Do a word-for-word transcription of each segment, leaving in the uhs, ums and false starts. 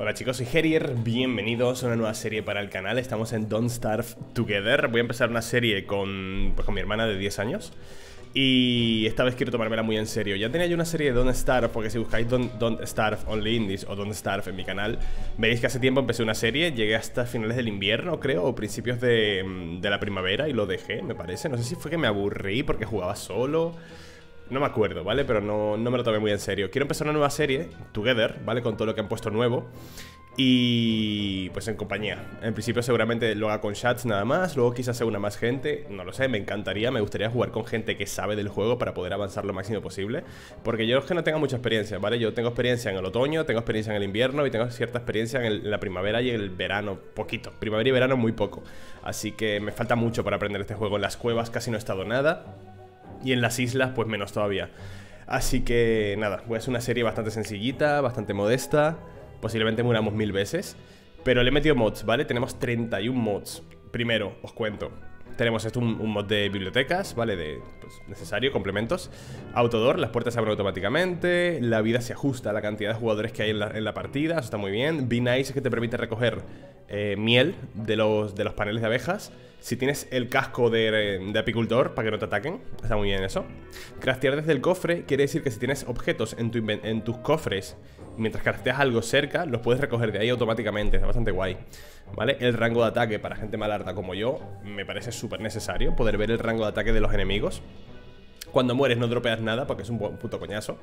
Hola chicos, soy Herier, bienvenidos a una nueva serie para el canal. Estamos en Don't Starve Together. Voy a empezar una serie con, pues, con mi hermana de diez años. Y esta vez quiero tomármela muy en serio. Ya tenía yo una serie de Don't Starve, porque si buscáis Don't, Don't Starve Only Indies o Don't Starve en mi canal, veréis que hace tiempo empecé una serie. Llegué hasta finales del invierno, creo, o principios de, de la primavera, y lo dejé, me parece. No sé si fue que me aburrí porque jugaba solo. No me acuerdo, ¿vale? Pero no, no me lo tomé muy en serio. Quiero empezar una nueva serie, Together, ¿vale? Con todo lo que han puesto nuevo. Y pues en compañía. En principio seguramente lo haga con chats nada más. Luego quizás sea una más gente. No lo sé, me encantaría. Me gustaría jugar con gente que sabe del juego para poder avanzar lo máximo posible. Porque yo es que no tengo mucha experiencia, ¿vale? Yo tengo experiencia en el otoño, tengo experiencia en el invierno y tengo cierta experiencia en, el, en la primavera y el verano. Poquito. Primavera y verano muy poco. Así que me falta mucho para aprender este juego. En las cuevas casi no he estado nada. Y en las islas, pues menos todavía. Así que nada, voy a hacer una serie bastante sencillita, bastante modesta. Posiblemente muramos mil veces. Pero le he metido mods, ¿vale? Tenemos treinta y un mods. Primero, os cuento. Tenemos esto, un, un mod de bibliotecas, ¿vale? De, pues, necesario, complementos. Autodoor, las puertas se abren automáticamente. La vida se ajusta a la cantidad de jugadores que hay en la, en la partida. Eso está muy bien. Be Nice es que te permite recoger eh, miel de los, de los paneles de abejas. Si tienes el casco de, de apicultor, para que no te ataquen. Está muy bien eso. Craftear desde el cofre quiere decir que si tienes objetos en, tu, en tus cofres, mientras crafteas algo cerca, los puedes recoger de ahí automáticamente. Está bastante guay, ¿vale? El rango de ataque para gente malarda como yo me parece súper necesario, poder ver el rango de ataque de los enemigos. Cuando mueres no dropeas nada porque es un puto coñazo.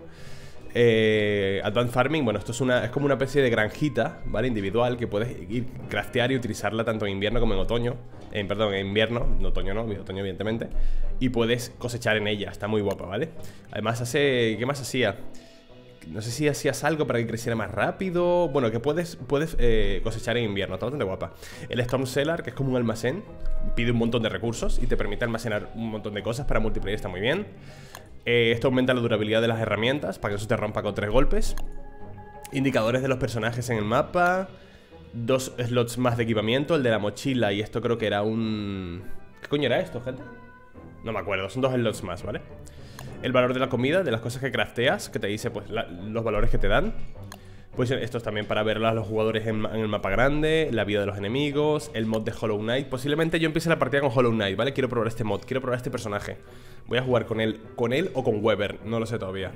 eh, Advanced Farming, bueno, esto es, una, es como una especie de granjita, ¿vale? Individual, que puedes ir craftear y utilizarla tanto en invierno como en otoño. eh, Perdón, en invierno, en otoño no, en otoño evidentemente. Y puedes cosechar en ella, está muy guapa, ¿vale? Además hace... ¿qué más hacía? No sé si hacías algo para que creciera más rápido. Bueno, que puedes, puedes eh, cosechar en invierno. Está bastante guapa. El Storm Cellar, que es como un almacén, pide un montón de recursos y te permite almacenar un montón de cosas para multiplayer. Está muy bien. eh, Esto aumenta la durabilidad de las herramientas para que no se te rompa con tres golpes. Indicadores de los personajes en el mapa. Dos slots más de equipamiento. El de la mochila y esto creo que era un... ¿Qué coño era esto, gente? No me acuerdo, son dos slots más, ¿vale? El valor de la comida, de las cosas que crafteas, que te dice pues la, los valores que te dan. Pues esto es también para ver a los jugadores en, en el mapa grande. La vida de los enemigos. El mod de Hollow Knight. Posiblemente yo empiece la partida con Hollow Knight, ¿vale? Quiero probar este mod, quiero probar este personaje. Voy a jugar con él, con él o con Weber, no lo sé todavía.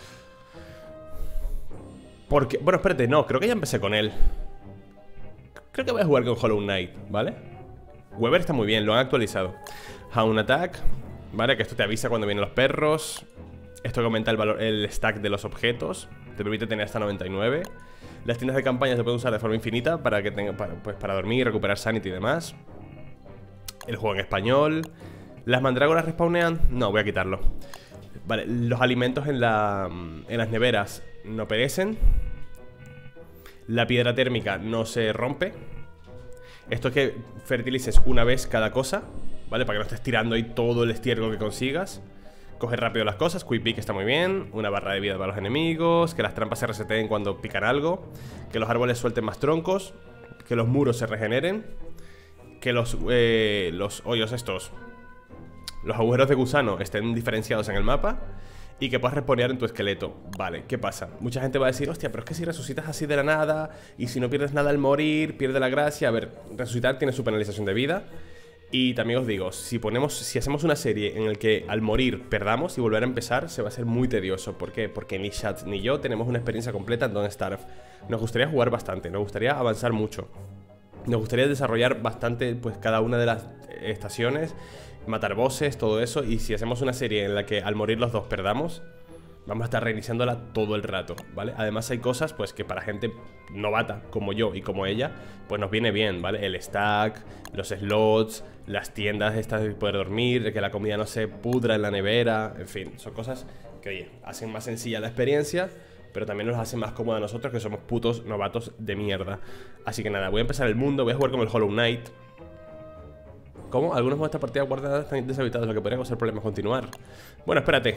Porque, bueno, espérate, no, creo que ya empecé con él. Creo que voy a jugar con Hollow Knight, ¿vale? Weber está muy bien, lo han actualizado. Hound Attack, ¿vale? Que esto te avisa cuando vienen los perros. Esto que aumenta el valor, el stack de los objetos. Te permite tener hasta noventa y nueve. Las tiendas de campaña se pueden usar de forma infinita para que tenga, para, pues para dormir, recuperar sanity y demás. El juego en español. ¿Las mandrágoras respawnean? No, voy a quitarlo. Vale, los alimentos en, la, en las neveras no perecen. La piedra térmica no se rompe. Esto es que fertilices una vez cada cosa, ¿vale? Para que no estés tirando ahí todo el estiércol que consigas. Coge rápido las cosas, Quick Pick está muy bien. Una barra de vida para los enemigos. Que las trampas se reseteen cuando pican algo. Que los árboles suelten más troncos. Que los muros se regeneren. Que los, eh, los hoyos estos, los agujeros de gusano estén diferenciados en el mapa. Y que puedas respawnear en tu esqueleto. Vale, ¿qué pasa? Mucha gente va a decir, hostia, pero es que si resucitas así de la nada y si no pierdes nada al morir, pierde la gracia. A ver, resucitar tiene su penalización de vida. Y también os digo, si ponemos, si hacemos una serie en la que al morir perdamos y volver a empezar, se va a hacer muy tedioso. ¿Por qué? Porque ni Chat ni yo tenemos una experiencia completa en Don't Starve. Nos gustaría jugar bastante, nos gustaría avanzar mucho. Nos gustaría desarrollar bastante, pues, cada una de las estaciones, matar bosses, todo eso. Y si hacemos una serie en la que al morir los dos perdamos, vamos a estar reiniciándola todo el rato, ¿vale? Además hay cosas, pues, que para gente novata como yo y como ella, pues nos viene bien, ¿vale? El stack, los slots, las tiendas estas de poder dormir, de que la comida no se pudra en la nevera. En fin, son cosas que, oye, hacen más sencilla la experiencia, pero también nos hacen más cómoda a nosotros, que somos putos novatos de mierda. Así que nada, voy a empezar el mundo, voy a jugar con el Hollow Knight. ¿Cómo? Algunos de esta partida guardadas están deshabitados, lo que podría causar problemas continuar. Bueno, espérate.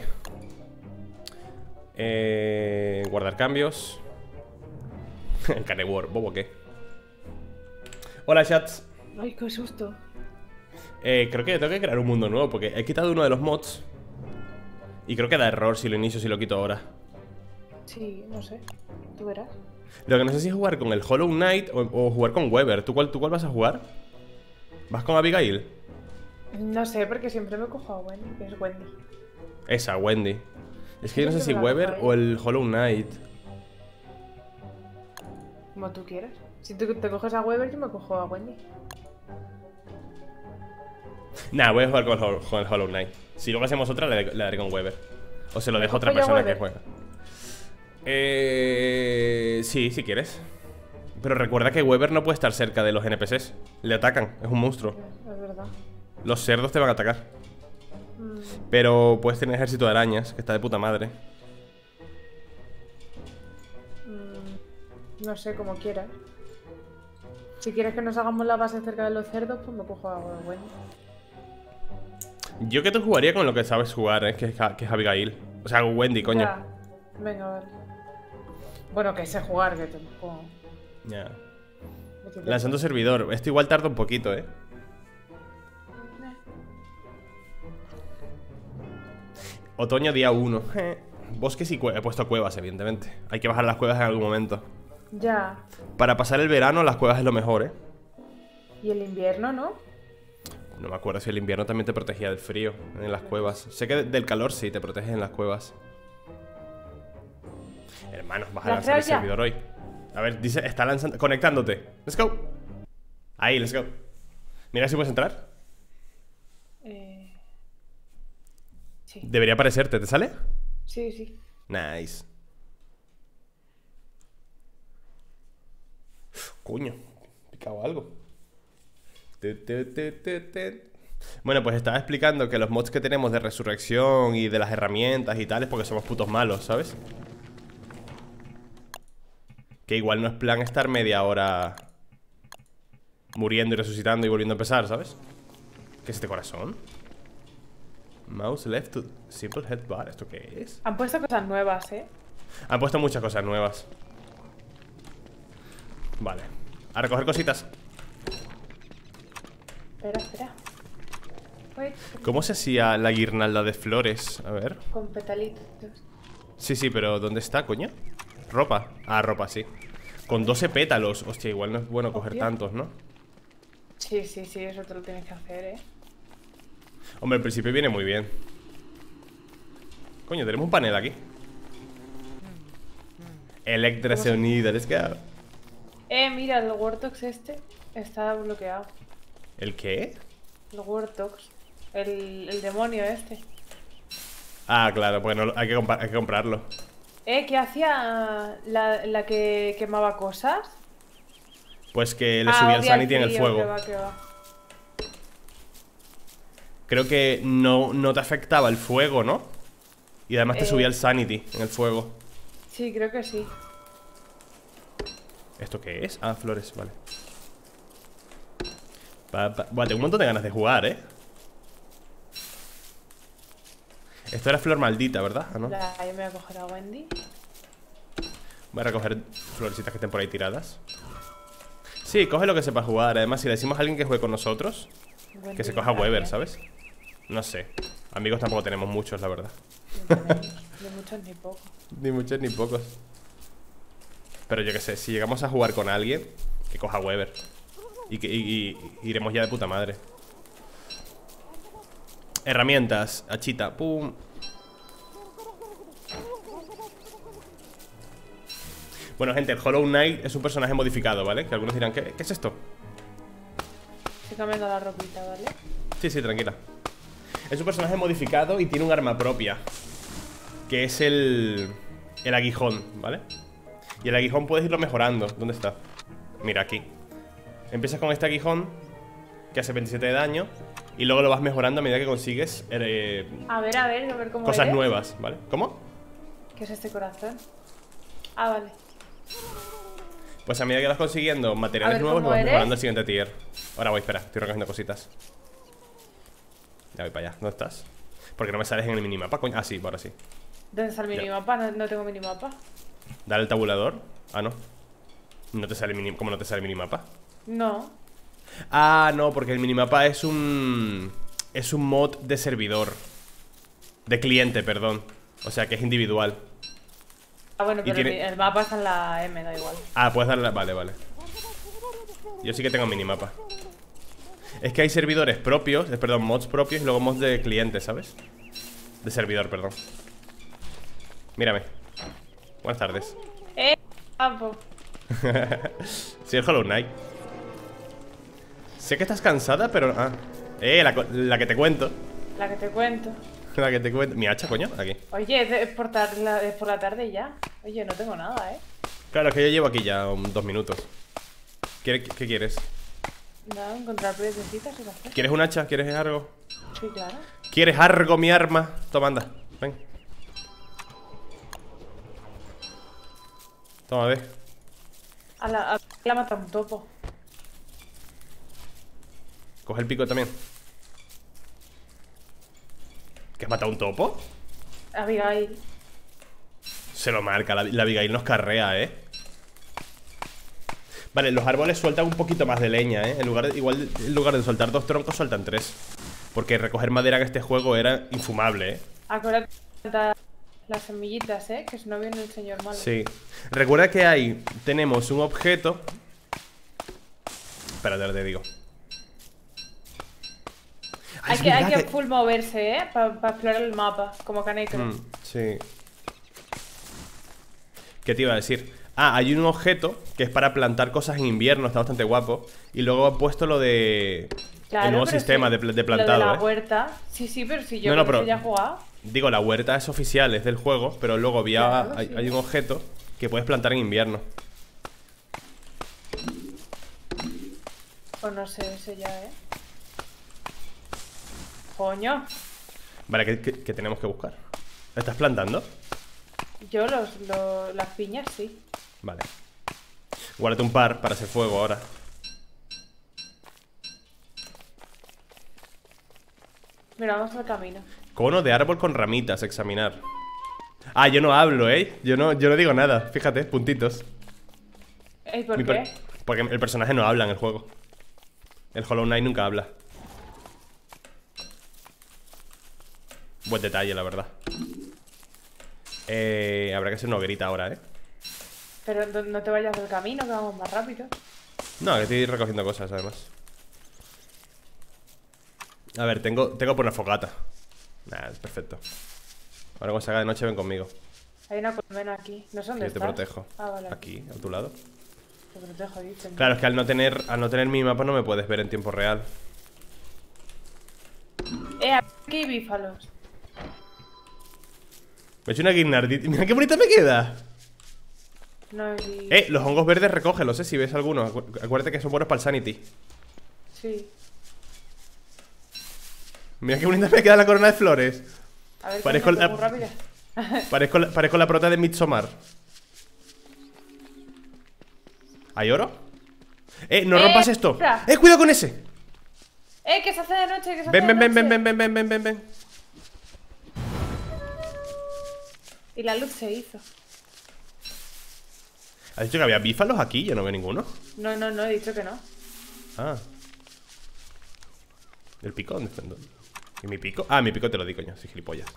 Eh, guardar cambios. Canewar, bobo, ¿qué? Hola, chats. Ay, qué susto. eh, Creo que tengo que crear un mundo nuevo porque he quitado uno de los mods. Y creo que da error si lo inicio, si lo quito ahora. Sí, no sé. Tú verás. Lo que no sé si es jugar con el Hollow Knight o, o jugar con Weber. ¿Tú cuál, ¿Tú cuál vas a jugar? ¿Vas con Abigail? No sé, porque siempre me cojo a Wendy, que es Wendy. Esa, Wendy. Es que yo no sé si Siempre me la Weber cojo a o ella. el Hollow Knight. Como tú quieras. Si tú te coges a Weber, yo me cojo a Wendy. Nah, voy a jugar con el, Hol- con el Hollow Knight. Si luego hacemos otra, le, le daré con Weber. O se lo dejo a otra cojo yo a persona que Weber? juega. Eh... Sí, si quieres. Pero recuerda que Weber no puede estar cerca de los N P Cs. Le atacan, es un monstruo. Es verdad. Los cerdos te van a atacar. Mm, Pero puedes tener ejército de arañas, que está de puta madre. mm, no sé, como quieras. Si quieres que nos hagamos la base cerca de los cerdos, pues me cojo a Wendy. Yo que te jugaría con lo que sabes jugar, ¿eh? que, es, que es Abigail. O sea, Wendy, coño. Ya. Venga, vale. Bueno, que sé jugar, que tampoco... Ya. me quito- Lanzando servidor. Esto igual tarda un poquito, ¿eh? Otoño día uno. Bosques y cuevas. He puesto cuevas, evidentemente. Hay que bajar las cuevas en algún momento. Ya. Para pasar el verano, las cuevas es lo mejor, ¿eh? Y el invierno, ¿no? No me acuerdo si el invierno también te protegía del frío en las cuevas. Sé que del calor sí te proteges en las cuevas. Hermanos, vas a ¿La lanzar el creo ya? servidor hoy. A ver, dice, está lanzando, conectándote. Let's go. Ahí, let's go. Mira si puedes entrar. Eh... Sí. Debería aparecerte, ¿te sale? Sí, sí. Nice. Coño, picado algo. Te, te, te, te, te. Bueno, pues estaba explicando que los mods que tenemos de resurrección y de las herramientas y tal es porque somos putos malos, ¿sabes? Que igual no es plan estar media hora muriendo y resucitando y volviendo a empezar, ¿sabes? ¿Qué es este corazón? Mouse left to simple head bar. ¿Esto qué es? Han puesto cosas nuevas, ¿eh? Han puesto muchas cosas nuevas. Vale. A recoger cositas. Espera, espera. Wait, ¿Cómo se hacía la guirnalda de flores? A ver. con petalitos. Sí, sí, pero ¿dónde está, coño? Ropa. Ah, ropa, sí. Con doce pétalos. Hostia, igual no es bueno coger Hostia. tantos, ¿no? Sí, sí, sí, eso te lo tienes que hacer, ¿eh? Hombre, al principio viene muy bien. Coño, tenemos un panel aquí. Electra se unida, let's go. Eh, mira, el Wartox este está bloqueado. ¿El qué? El Wartox. El, el demonio este. Ah, claro, pues no, hay, que compa- hay que comprarlo. Eh, ¿qué hacía la, la que quemaba cosas? Pues que le Ah, subía el odia sanity en el frío, fuego. que va, que va. Creo que no, no te afectaba el fuego, ¿no? Y además te Eh. subía el sanity en el fuego. Sí, creo que sí. ¿Esto qué es? Ah, flores, vale. Pa, pa. Buah, tengo un montón de ganas de jugar, ¿eh? Esto era flor maldita, ¿verdad? Ah, ¿no? La, yo me voy a coger a Wendy. Voy a recoger florecitas que estén por ahí tiradas. Sí, coge lo que sepa jugar. Además, si le decimos a alguien que juegue con nosotros, Wendy que se coja está Weber, bien. ¿sabes? No sé. Amigos tampoco tenemos muchos, la verdad. No tenemos ni muchos ni pocos. Ni muchos ni pocos. Pero yo qué sé, si llegamos a jugar con alguien, que coja Weber. Y que y, y iremos ya de puta madre. Herramientas, hachita, pum. Bueno, gente, el Hollow Knight es un personaje modificado, ¿vale? Que algunos dirán, ¿qué, ¿qué es esto? Estoy cambiando la ropita, ¿vale? Sí, sí, tranquila. Es un personaje modificado y tiene un arma propia, que es el... el aguijón, ¿vale? Y el aguijón puedes irlo mejorando. ¿Dónde está? Mira, aquí. Empiezas con este aguijón, que hace veintisiete de daño, y luego lo vas mejorando a medida que consigues eh, A ver, a ver, a ver cómo cosas eres. nuevas, ¿vale? ¿Cómo? ¿Qué es este corazón? Ah, vale. Pues a medida que vas consiguiendo A materiales ver, nuevos, lo ¿cómo vas eres? mejorando al siguiente tier. Ahora voy, espera, estoy recogiendo cositas. Ya voy para allá, ¿dónde estás? Porque no me sales en el minimapa, coño. Ah, sí, ahora sí. ¿Dónde está el Ya. minimapa? No, no tengo minimapa. Dale el tabulador. Ah, no. No te sale mini... ¿Cómo no te sale el minimapa? No. Ah, no, porque el minimapa es un... es un mod de servidor. De cliente, perdón. O sea que es individual. Ah, bueno, Y pero tiene- el, el mapa está en la M, da igual. Ah, puedes darle... Vale, vale. Yo sí que tengo minimapa. Es que hay servidores propios, eh, perdón, mods propios y luego mods de clientes, ¿sabes? De servidor, perdón. Mírame. Buenas tardes. ¡Eh! Campo. Sí, el Hollow Knight. Sé que estás cansada, pero... Ah. Eh, la, co- la que te cuento. La que te cuento. La que te cuento. ¿Mi hacha, coño? Aquí. Oye, es, de- es por, tar- la, es por la tarde ya. Oye, no tengo nada, ¿eh? Claro, es que yo llevo aquí ya um, dos minutos. ¿Qué, qué quieres? Nada, encontrar piedrecitas y las cosas. ¿Quieres un hacha? ¿Quieres algo? Sí, claro. ¿Quieres algo, mi arma? Toma, anda. Ven. Toma, ve. A la, a la mata un topo. Coge el pico también. ¿Que has matado un topo? Abigail. Se lo marca, la, la Abigail nos carrea, ¿eh? Vale, los árboles sueltan un poquito más de leña, ¿eh? En lugar de, igual, en lugar de soltar dos troncos, sueltan tres. Porque recoger madera en este juego era infumable, ¿eh? Acuérdate de plantar las semillitas, ¿eh? Que si no viene el señor malo. Sí. Recuerda que ahí tenemos un objeto. Espérate, te digo. Ah, Hay es que, hay verdad que full moverse, ¿eh? Para explorar el mapa, como Kaneko. Mm, sí. ¿Qué te iba a decir? Ah, hay un objeto que es para plantar cosas en invierno, está bastante guapo. Y luego han puesto lo de... Claro, el nuevo pero sistema sí, de, pl- de Lo plantado, de la ¿eh? huerta. Sí, sí, pero si yo No, no, con eso pero- ya he jugado. Digo, la huerta es oficial, es del juego, pero luego había, Claro, hay, sí. hay un objeto que puedes plantar en invierno. Pues no sé, ese ya, ¿eh? Coño. Vale, ¿qué, qué- qué tenemos que buscar? ¿Estás plantando? Yo los, los, las piñas sí. Vale. Guárdate un par para hacer fuego ahora. Mira, vamos al camino. Cono de árbol con ramitas, examinar. Ah, yo no hablo, ¿eh? Yo no, yo no digo nada, fíjate, puntitos. ¿Y por Mi qué? per- Porque el personaje no habla en el juego. El Hollow Knight nunca habla. Buen detalle, la verdad. Eh, habrá que hacer una hoguerita ahora, ¿eh? Pero no no te vayas del camino, que vamos más rápido. No, que estoy recogiendo cosas, además. A ver, tengo, tengo por una fogata. Nah, es perfecto. Ahora cuando se haga de noche ven conmigo. Hay una colmena aquí. No sé Que dónde yo te estás. protejo. Ah, vale. Aquí, a tu lado. Te protejo, dicen. Claro, es que al no tener, al no tener mi mapa no me puedes ver en tiempo real. Eh, aquí hay bífalos. Me he hecho una guirnardita. Mira qué bonita me queda. No, y... Eh, los hongos verdes recógelos, eh, si ves alguno. Acu- Acuérdate que son buenos para el sanity. Sí. Mira qué bonita me queda la corona de flores. A ver, Parezco coño, la- muy rápida. Parezco la, parezco la prota de Midsommar. ¿Hay oro? Eh, no Eh, rompas esto. espera. Eh, cuidado con ese. Eh, que se hace de noche, que se hace Ven, de ven, ven, noche. ven, ven, ven, ven, ven, ven, ven. Y la luz se hizo. ¿Has dicho que había bífalos aquí? Yo no veo ninguno. No, no, no, he dicho que no. Ah. ¿El pico? ¿Dónde está? ¿Y mi pico? Ah, mi pico te lo di, coño. Soy gilipollas.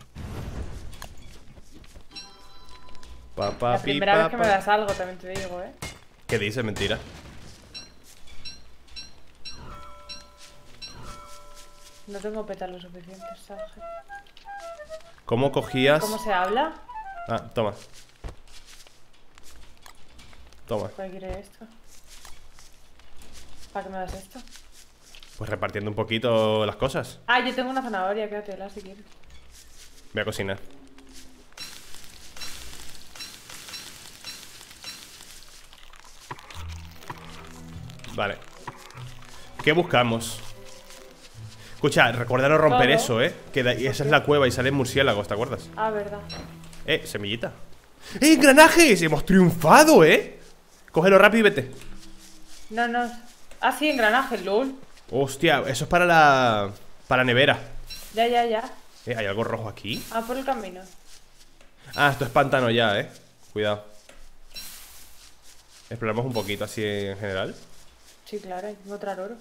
Pa, pa, La pi, primera pa, vez que pa. me das algo, también te digo, ¿eh? ¿Qué dices? Mentira. No tengo pétalos suficientes, ¿sabes? ¿Cómo cogías? ¿Cómo se habla? Ah, toma. Toma. ¿Para qué quiere esto? ¿Para qué me das esto? Pues repartiendo un poquito las cosas. Ah, yo tengo una zanahoria, quédatela si quieres. Voy a cocinar. Vale. ¿Qué buscamos? Escucha, recuerda no romper Todo. eso, ¿eh? Que de- esa es la cueva y salen murciélagos, ¿te acuerdas? Ah, verdad. Eh, semillita. ¡Eh, engranajes! ¡Hemos triunfado, eh! Cógelo rápido y vete. No, no. Ah, sí, engranaje, lol. Hostia, eso es para la... Para la nevera. Ya, ya, ya. Eh, ¿hay algo rojo aquí? Ah, por el camino. Ah, esto es pantano ya, eh. Cuidado. Exploramos un poquito así en general. Sí, claro, hay que encontrar oro.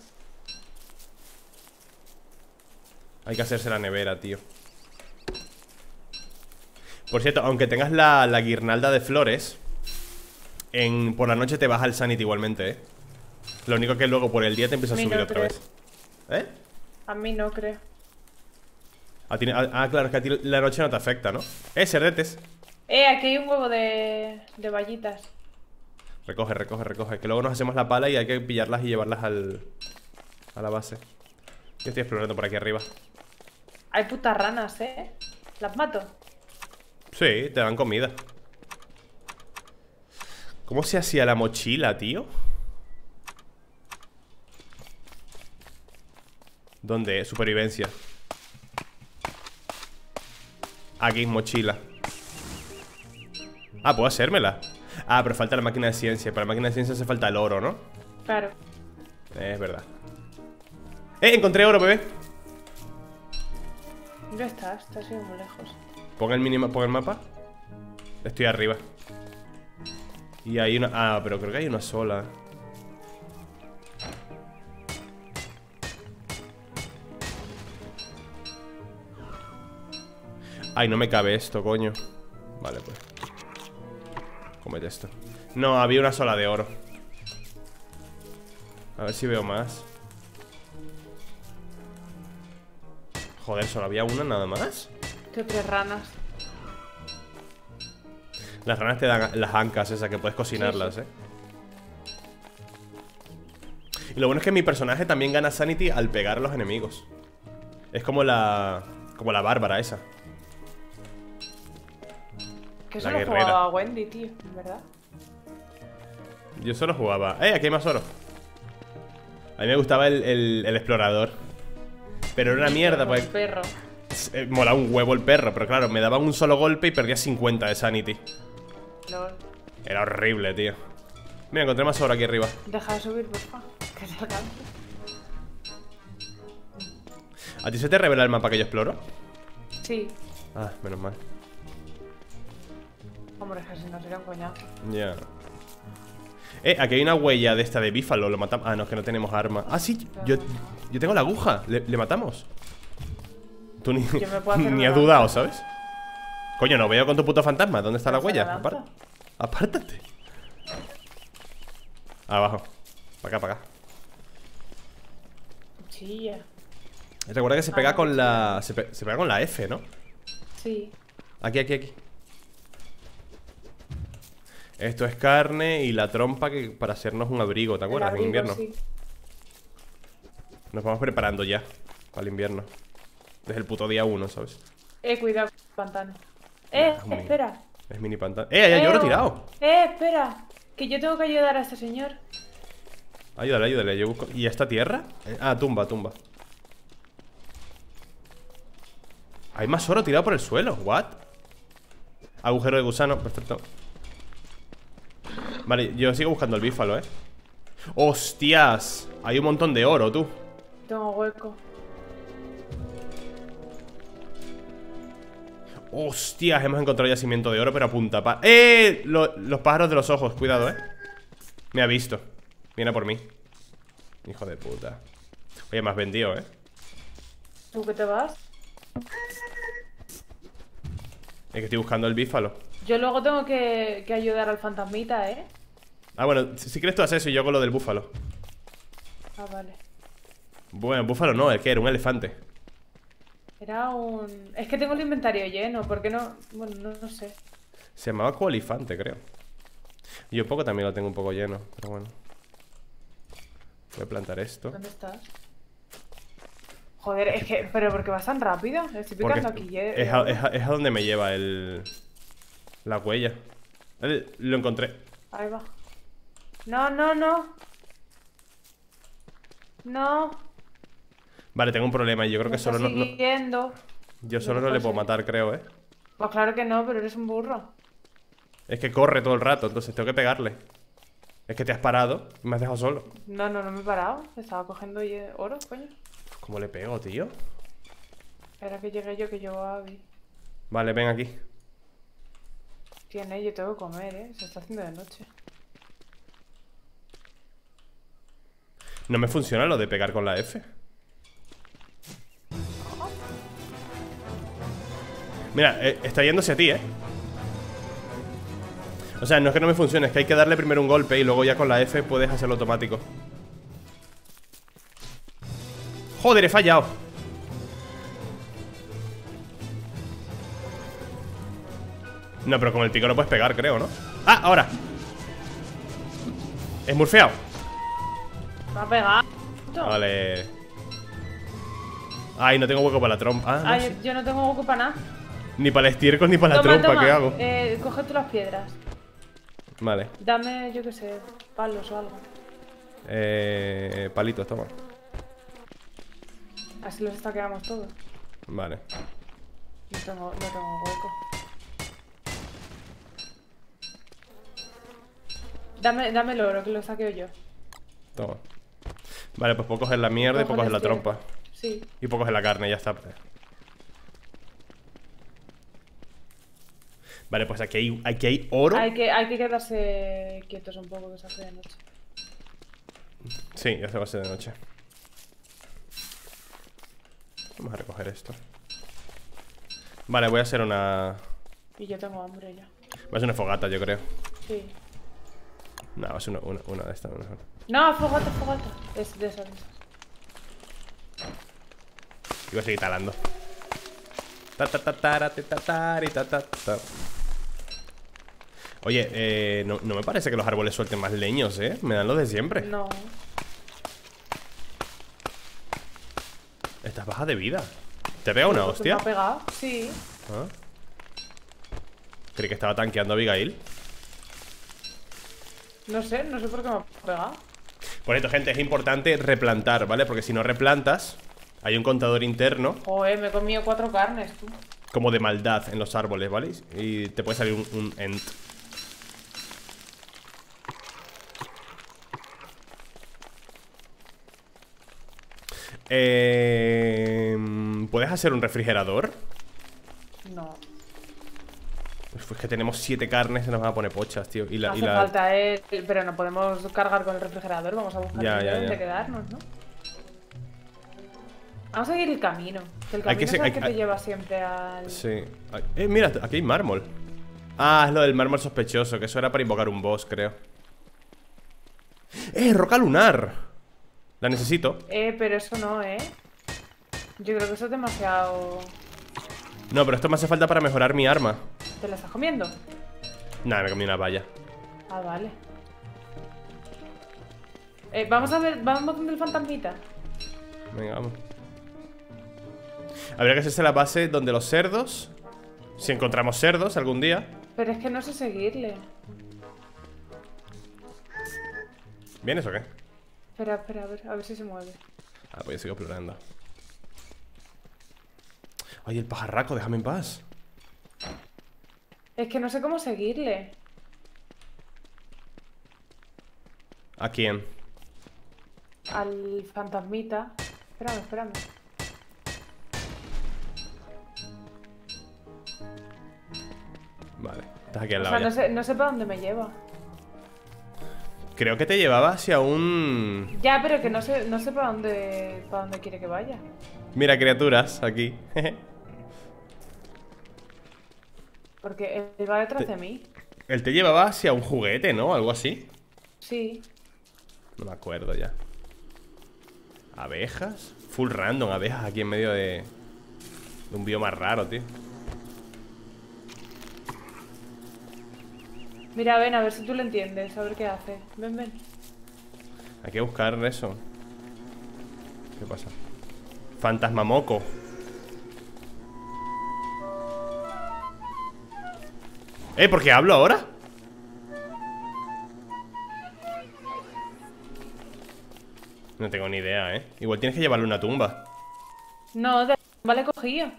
Hay que hacerse la nevera, tío. Por cierto, aunque tengas la, la guirnalda de flores, en, por la noche te baja el sanity igualmente, ¿eh? Lo único que luego por el día te empieza a, A mí subir no otra creo. vez. ¿Eh? A mí no creo. A ti- ah, ah, claro, es que a ti la noche no te afecta, ¿no? Eh, cerdetes. Eh, aquí hay un huevo de, de vallitas. Recoge, recoge, recoge. Que luego nos hacemos la pala y hay que pillarlas y llevarlas al... a la base. Yo estoy explorando por aquí arriba. Hay putas ranas, ¿eh? ¿Las mato? Sí, te dan comida. ¿Cómo se hacía la mochila, tío? ¿Dónde? Supervivencia. Aquí, mochila. Ah, puedo hacérmela. Ah, pero falta la máquina de ciencia. Para la máquina de ciencia hace falta el oro, ¿no? Claro. Eh, es verdad. Eh, encontré oro, bebé. ¿Dónde estás? Estás yendo muy lejos. Pon el minima, pon el mapa. Estoy arriba. Y hay una... Ah, pero creo que hay una sola. Ay, no me cabe esto, coño. Vale, pues. Cómete esto. No, había una sola de oro. A ver si veo más. Joder, solo había una nada más. Tengo tres ranas. Las ranas te dan las ancas esas que puedes cocinarlas, Sí, eh. Y lo bueno es que mi personaje también gana sanity al pegar a los enemigos. Es como la... como la bárbara esa. Que La solo guerrera. jugaba a Wendy, tío, en verdad. Yo solo jugaba... ¡Eh! Aquí hay más oro. A mí me gustaba el, el, el explorador. Pero era una mierda, Como pues... un perro. Eh, mola un huevo el perro, pero claro, me daban un solo golpe y perdía cincuenta de sanity. Lol. Era horrible, tío. Mira, encontré más oro aquí arriba. Deja de subir, porfa. Que te alcance. ¿A ti se te revela el mapa que yo exploro? Sí. Ah, menos mal. Hombre, es que si no sería un coñazo. Ya. Eh, aquí hay una huella de esta de bífalo. Lo matamos. Ah, no, es que no tenemos arma. Ah, sí, yo, yo tengo la aguja. ¿Le, le matamos? Tú ni, Yo me puedo hacer ni una has dudado, lanza. ¿sabes? Coño, no veo con tu puto fantasma. ¿Dónde está la ¿Lanza la huella? lanza? Apar- Apártate. Abajo. Para acá, para acá. Cuchilla. Recuerda que se pega Ah, con la... Se, pe- se pega con la F, ¿no? Sí. Aquí, aquí, aquí. Esto es carne y la trompa que para hacernos un abrigo, ¿te El acuerdas? En abrigo, invierno. sí. Nos vamos preparando ya para el invierno. Desde el puto día uno, ¿sabes? Eh, cuidado, pantano. Eh, es un- espera. Es mini pantano. ¡Eh, hay oro Eh, tirado! Eh, espera. Que yo tengo que ayudar a este señor. Ayúdale, ayúdale, yo busco... ¿Y esta tierra? Eh, ah, tumba, tumba. Hay más oro tirado por el suelo, ¿what? Agujero de gusano, perfecto. Vale, yo sigo buscando el bífalo, ¿eh? ¡Hostias! Hay un montón de oro, tú. Tengo hueco. ¡Hostias! Hemos encontrado yacimiento de oro, pero a punta pa... ¡Eh! Lo- los pájaros de los ojos, cuidado, ¿eh? Me ha visto. Viene a por mí. Hijo de puta. Oye, me has vendido, ¿eh? ¿Tú qué te vas? Es que estoy buscando el bífalo. Yo luego tengo que, que ayudar al fantasmita, ¿eh? Ah, bueno, si, si quieres tú haces eso y yo hago lo del búfalo. Ah, vale. Bueno, búfalo no, el que era un elefante. Era un... Es que tengo el inventario lleno, ¿por qué no? Bueno, no, no sé. Se llamaba coelifante, creo. Yo un poco también lo tengo un poco lleno, pero bueno. Voy a plantar esto. ¿Dónde estás? Joder, es que... ¿Pero por qué vas tan rápido? Estoy Porque picando aquí, ¿eh? es, a, es, a, es a donde me lleva el... la huella. Eh, Lo encontré. Ahí va. No, no, no. No. Vale, tengo un problema y yo creo Me que solo está no, no- siguiendo. yo solo No no le puede puedo ser. matar, creo, eh. Pues claro que no, pero eres un burro. Es que corre todo el rato, entonces tengo que pegarle. Es que te has parado y me has dejado solo. No, no, no me he parado. Estaba cogiendo ye- oro, coño. ¿Cómo le pego, tío? Era que llegué yo, que llegó Abby. Vale, ven aquí. Tiene, yo tengo que comer, ¿eh? Se está haciendo de noche. No me funciona lo de pegar con la F. Mira, eh, está yéndose a ti, ¿eh? O sea, no es que no me funcione, es que hay que darle primero un golpe y luego ya con la F puedes hacerlo automático. Joder, he fallado. No, pero con el pico no puedes pegar, creo, ¿no? ¡Ah, ahora! Es murfeado. Me ha pegado. Vale. Ay, no tengo hueco para la trompa. Ah, no, Ay, sí. yo, yo no tengo hueco para nada. Ni para el estiércol ni para la Toma, trompa, toma, ¿qué hago? Eh, coge tú las piedras. Vale. Dame, yo qué sé, palos o algo. Eh, palitos, toma. Así los estaqueamos todos. Vale. No tengo, no tengo hueco. Dame, dame el oro, que lo saqueo yo. Toma. Vale, pues puedo coger la mierda y puedo Coge coger la el estiércol. trompa. Sí. Y puedo coger la carne, ya está. Vale, pues aquí hay, aquí hay oro. Hay que, hay que quedarse quietos un poco, que se hace de noche. Sí, ya se va a ser de noche. Vamos a recoger esto. Vale, voy a hacer una... Y yo tengo hambre ya. Va a ser una fogata, yo creo. Sí. No, va a ser una, una, una de estas mejor. No, fogata, fogata. Es de esas, de esas. Y voy a seguir talando. Ta ta ta ta ta ta ta ta ta ta. Oye, eh, no, no me parece que los árboles suelten más leños, ¿eh? Me dan lo de siempre. No. Estás baja de vida. ¿Te pega una ¿Me hostia? ha pegado? Sí. ¿Ah? Creí que estaba tanqueando a Abigail. No sé, no sé por qué me ha pegado. Por esto, gente, es importante replantar, ¿vale? Porque si no replantas, hay un contador interno Joder, me he comido cuatro carnes, tú. como de maldad en los árboles, ¿vale? Y te puede salir un, un ent. Eh, ¿Puedes hacer un refrigerador? No. Pues es que tenemos siete carnes, se nos van a poner pochas, tío. Y la, Hace y la... falta, eh. Pero no podemos cargar con el refrigerador. Vamos a buscar Ya, ya, dónde ya. quedarnos, ¿no? Vamos a seguir el camino. Que el Hay camino que es se- el hay- que hay- te lleva siempre al... Sí. Ay, Eh, mira, aquí hay mármol. Ah, es lo del mármol sospechoso, que eso era para invocar un boss, creo. ¡Eh, roca lunar! La necesito. Eh, pero eso no, ¿eh? Yo creo que eso es demasiado... No, pero esto me hace falta para mejorar mi arma. ¿Te la estás comiendo? Nada, me comí una valla. Ah, vale. Eh, vamos a ver, vamos con el fantasmita. Venga, vamos. Habría que hacerse la base donde los cerdos. Si encontramos cerdos algún día. Pero es que no sé seguirle. ¿Vienes o qué? Espera, espera, a ver, a ver si se mueve. Ah, pues yo sigo explorando. Ay, el pajarraco, déjame en paz. Es que no sé cómo seguirle. ¿A quién? Al fantasmita. Espérame, espérame. Vale, estás aquí al O lado sea, no ya. sé, no sé para dónde me lleva. Creo que te llevaba hacia un... Ya, pero que no sé, no sé para dónde, para dónde quiere que vaya. Mira, criaturas, aquí. Porque él va detrás Te- de mí. Él te llevaba hacia un juguete, ¿no? Algo así. Sí. No me acuerdo ya. ¿Abejas? Full random, abejas aquí en medio de... de un bioma raro, tío. Mira, ven, a ver si tú lo entiendes, a ver qué hace. Ven, ven. Hay que buscar eso. ¿Qué pasa? Fantasmamoco. ¿Eh? ¿Por qué hablo ahora? No tengo ni idea, ¿eh? Igual tienes que llevarle una tumba. No, de vale cogido.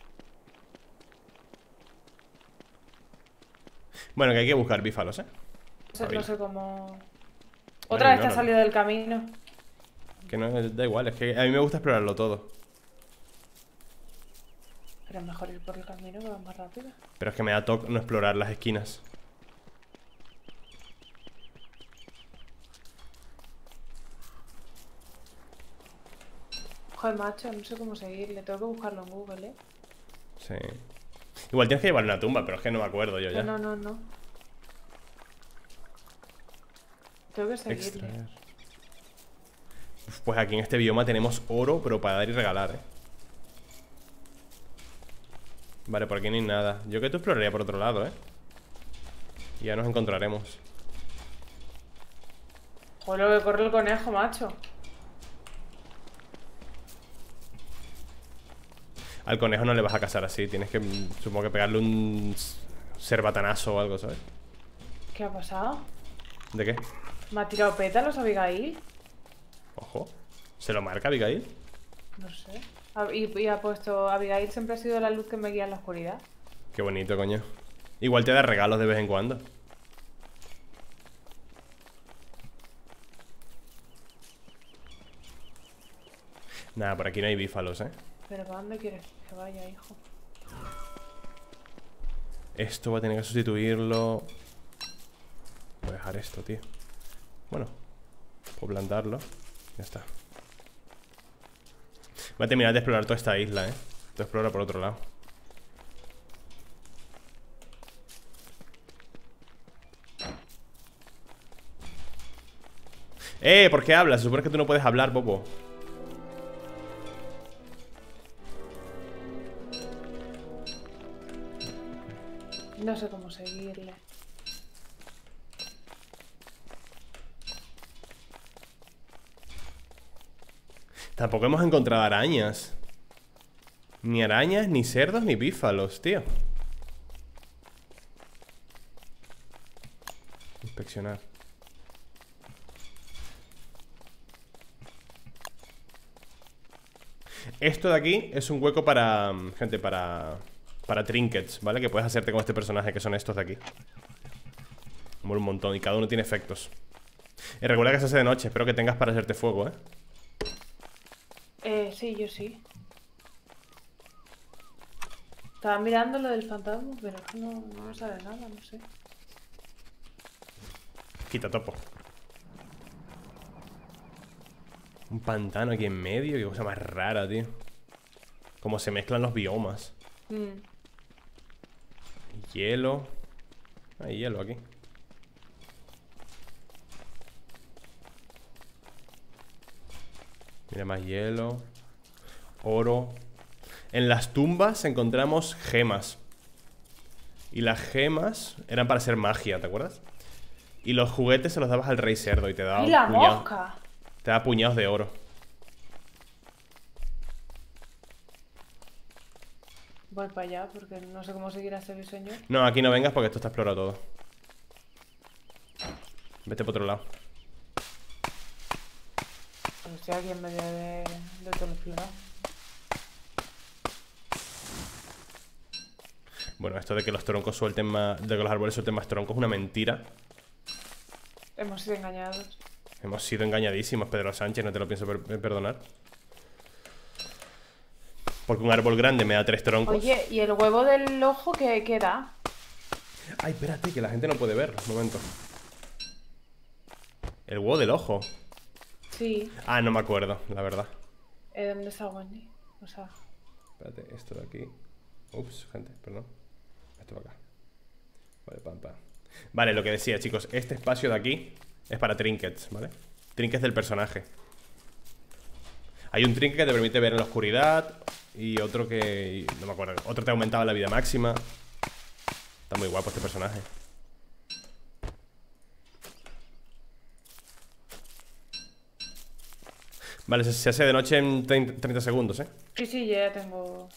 Bueno, que hay que buscar bífalos, ¿eh? No sé, no sé cómo... Bueno, Otra vez que no, ha no. salido del camino. Que no, da igual, es que a mí me gusta explorarlo todo. Pero es mejor ir por el camino, que va más rápido. Pero es que me da toque no explorar las esquinas. Joder, macho, no sé cómo seguirle. Tengo que buscarlo en Google, ¿eh? Sí. Igual tienes que llevar una tumba, pero es que no me acuerdo yo ya. No, no, no. Tengo que seguirle. Extraer. Uf, pues aquí en este bioma tenemos oro, pero para dar y regalar, eh. Vale, por aquí no hay nada. Yo que tú exploraría por otro lado, eh. Y ya nos encontraremos. Joder, lo que corre el conejo, macho. Al conejo no le vas a cazar así. Tienes que, supongo que pegarle un cerbatanazo o algo, ¿sabes? ¿Qué ha pasado? ¿De qué? ¿Me ha tirado pétalos Abigail? Ojo. ¿Se lo marca Abigail? No sé. Ah, Y, y ha puesto, Abigail siempre ha sido la luz que me guía en la oscuridad. Qué bonito, coño. Igual te da regalos de vez en cuando. Nada, por aquí no hay bífalos, ¿eh? ¿Pero para dónde quieres que vaya, hijo? Esto va a tener que sustituirlo. Voy a dejar esto, tío. Bueno, puedo plantarlo. Ya está. Voy a terminar de explorar toda esta isla, ¿eh? Tú explora por otro lado. ¡Eh! ¿Por qué hablas? Se supone que tú no puedes hablar, Bobo. No sé cómo seguirle. Tampoco hemos encontrado arañas. Ni arañas, ni cerdos, ni bífalos, tío. Inspeccionar. Esto de aquí es un hueco para... Gente, para... Para trinkets, ¿vale? Que puedes hacerte con este personaje, que son estos de aquí. Como un montón, y cada uno tiene efectos. Y recuerda que se hace de noche. Espero que tengas para hacerte fuego, ¿eh? Eh, sí, yo sí. Estaba mirando lo del fantasma, pero es que no, no me sale nada, no sé. Quita topo. Un pantano aquí en medio. Qué cosa más rara, tío. Cómo se mezclan los biomas. Mm. Hielo. Hay hielo aquí. Mira, más hielo. Oro. En las tumbas encontramos gemas. Y las gemas eran para hacer magia, ¿te acuerdas? Y los juguetes se los dabas al rey cerdo y te daba ¡Y la puñado- mosca! te daba puñados de oro. Voy para allá porque no sé cómo seguir a este señor. No, aquí no vengas porque esto está explorado todo. Vete por otro lado. Pero estoy aquí en medio de, de todo lo explorado. Bueno, esto de que los troncos suelten más... De que los árboles suelten más troncos es una mentira. Hemos sido engañados. Hemos sido engañadísimos, Pedro Sánchez, no te lo pienso per- perdonar. Porque un árbol grande me da tres troncos. Oye, ¿y el huevo del ojo qué, qué da? Ay, espérate, que la gente no puede ver. Un momento. El huevo del ojo. Sí. Ah, no me acuerdo, la verdad. Eh, ¿Dónde está Wendy? O sea, Espérate, esto de aquí. Ups, gente, perdón. Esto de acá. Vale, pam, pam. Vale, lo que decía, chicos. Este espacio de aquí es para trinkets, ¿vale? Trinkets del personaje. Hay un trinket que te permite ver en la oscuridad. Y otro que... no me acuerdo. Otro te aumentaba la vida máxima. Está muy guapo este personaje. Vale, se, se hace de noche en treinta segundos, ¿eh? sí, sí, ya tengo.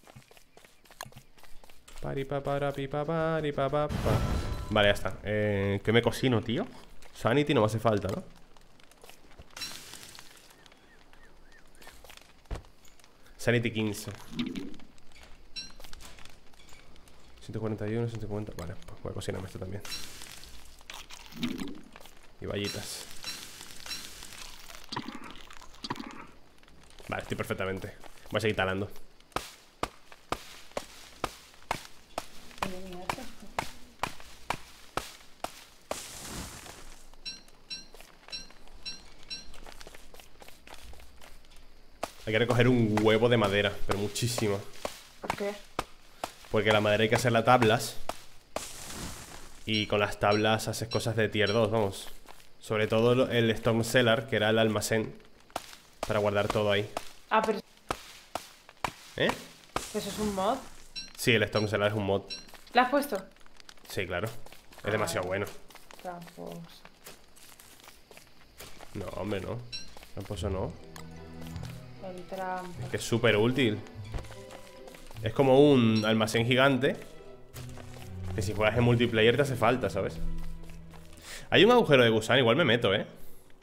Pari, pa, para, pi, pa, pari, pa, pa, pa. Vale, ya está. Eh, ¿Qué me cocino, tío? Sanity no me hace falta, ¿no? Sanity quince. ciento cuarenta y uno, ciento cincuenta. Vale, pues voy a cocinarme esto también. Y vallitas. Vale, estoy perfectamente. Voy a seguir talando. Hay que recoger un huevo de madera, pero muchísimo. ¿Por qué? Porque la madera hay que hacerla tablas. Y con las tablas haces cosas de tier dos, vamos. Sobre todo el Stone Cellar, que era el almacén para guardar todo ahí. Ah, pero... ¿Eh? ¿Eso es un mod? Sí, el Stone Cellar es un mod. ¿Lo has puesto? Sí, claro. Es demasiado bueno. Tramposo. No, hombre, no. Tramposo no. El trampo. Que es súper útil. Es como un almacén gigante que si juegas en multiplayer te hace falta, ¿sabes? Hay un agujero de gusano, igual me meto, ¿eh?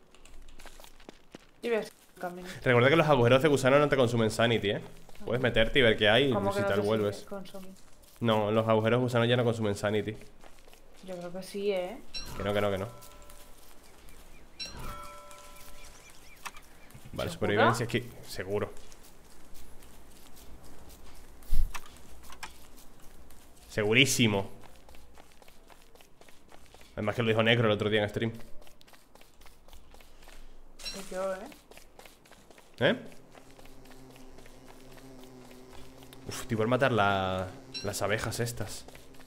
Y ves el camino. Recuerda que los agujeros de gusano no te consumen sanity, ¿eh? Puedes meterte y ver qué hay y ¿Cómo que si no tal te vuelves. consume? No, los agujeros de gusano ya no consumen sanity. Yo creo que sí, ¿eh? Que no, que no, que no. Vale, ¿Seguro? supervivencia aquí. Seguro. Segurísimo. Además que lo dijo Necro el otro día en stream. Soy yo, ¿eh? ¿Eh? Uf, te igual matar la, las abejas estas.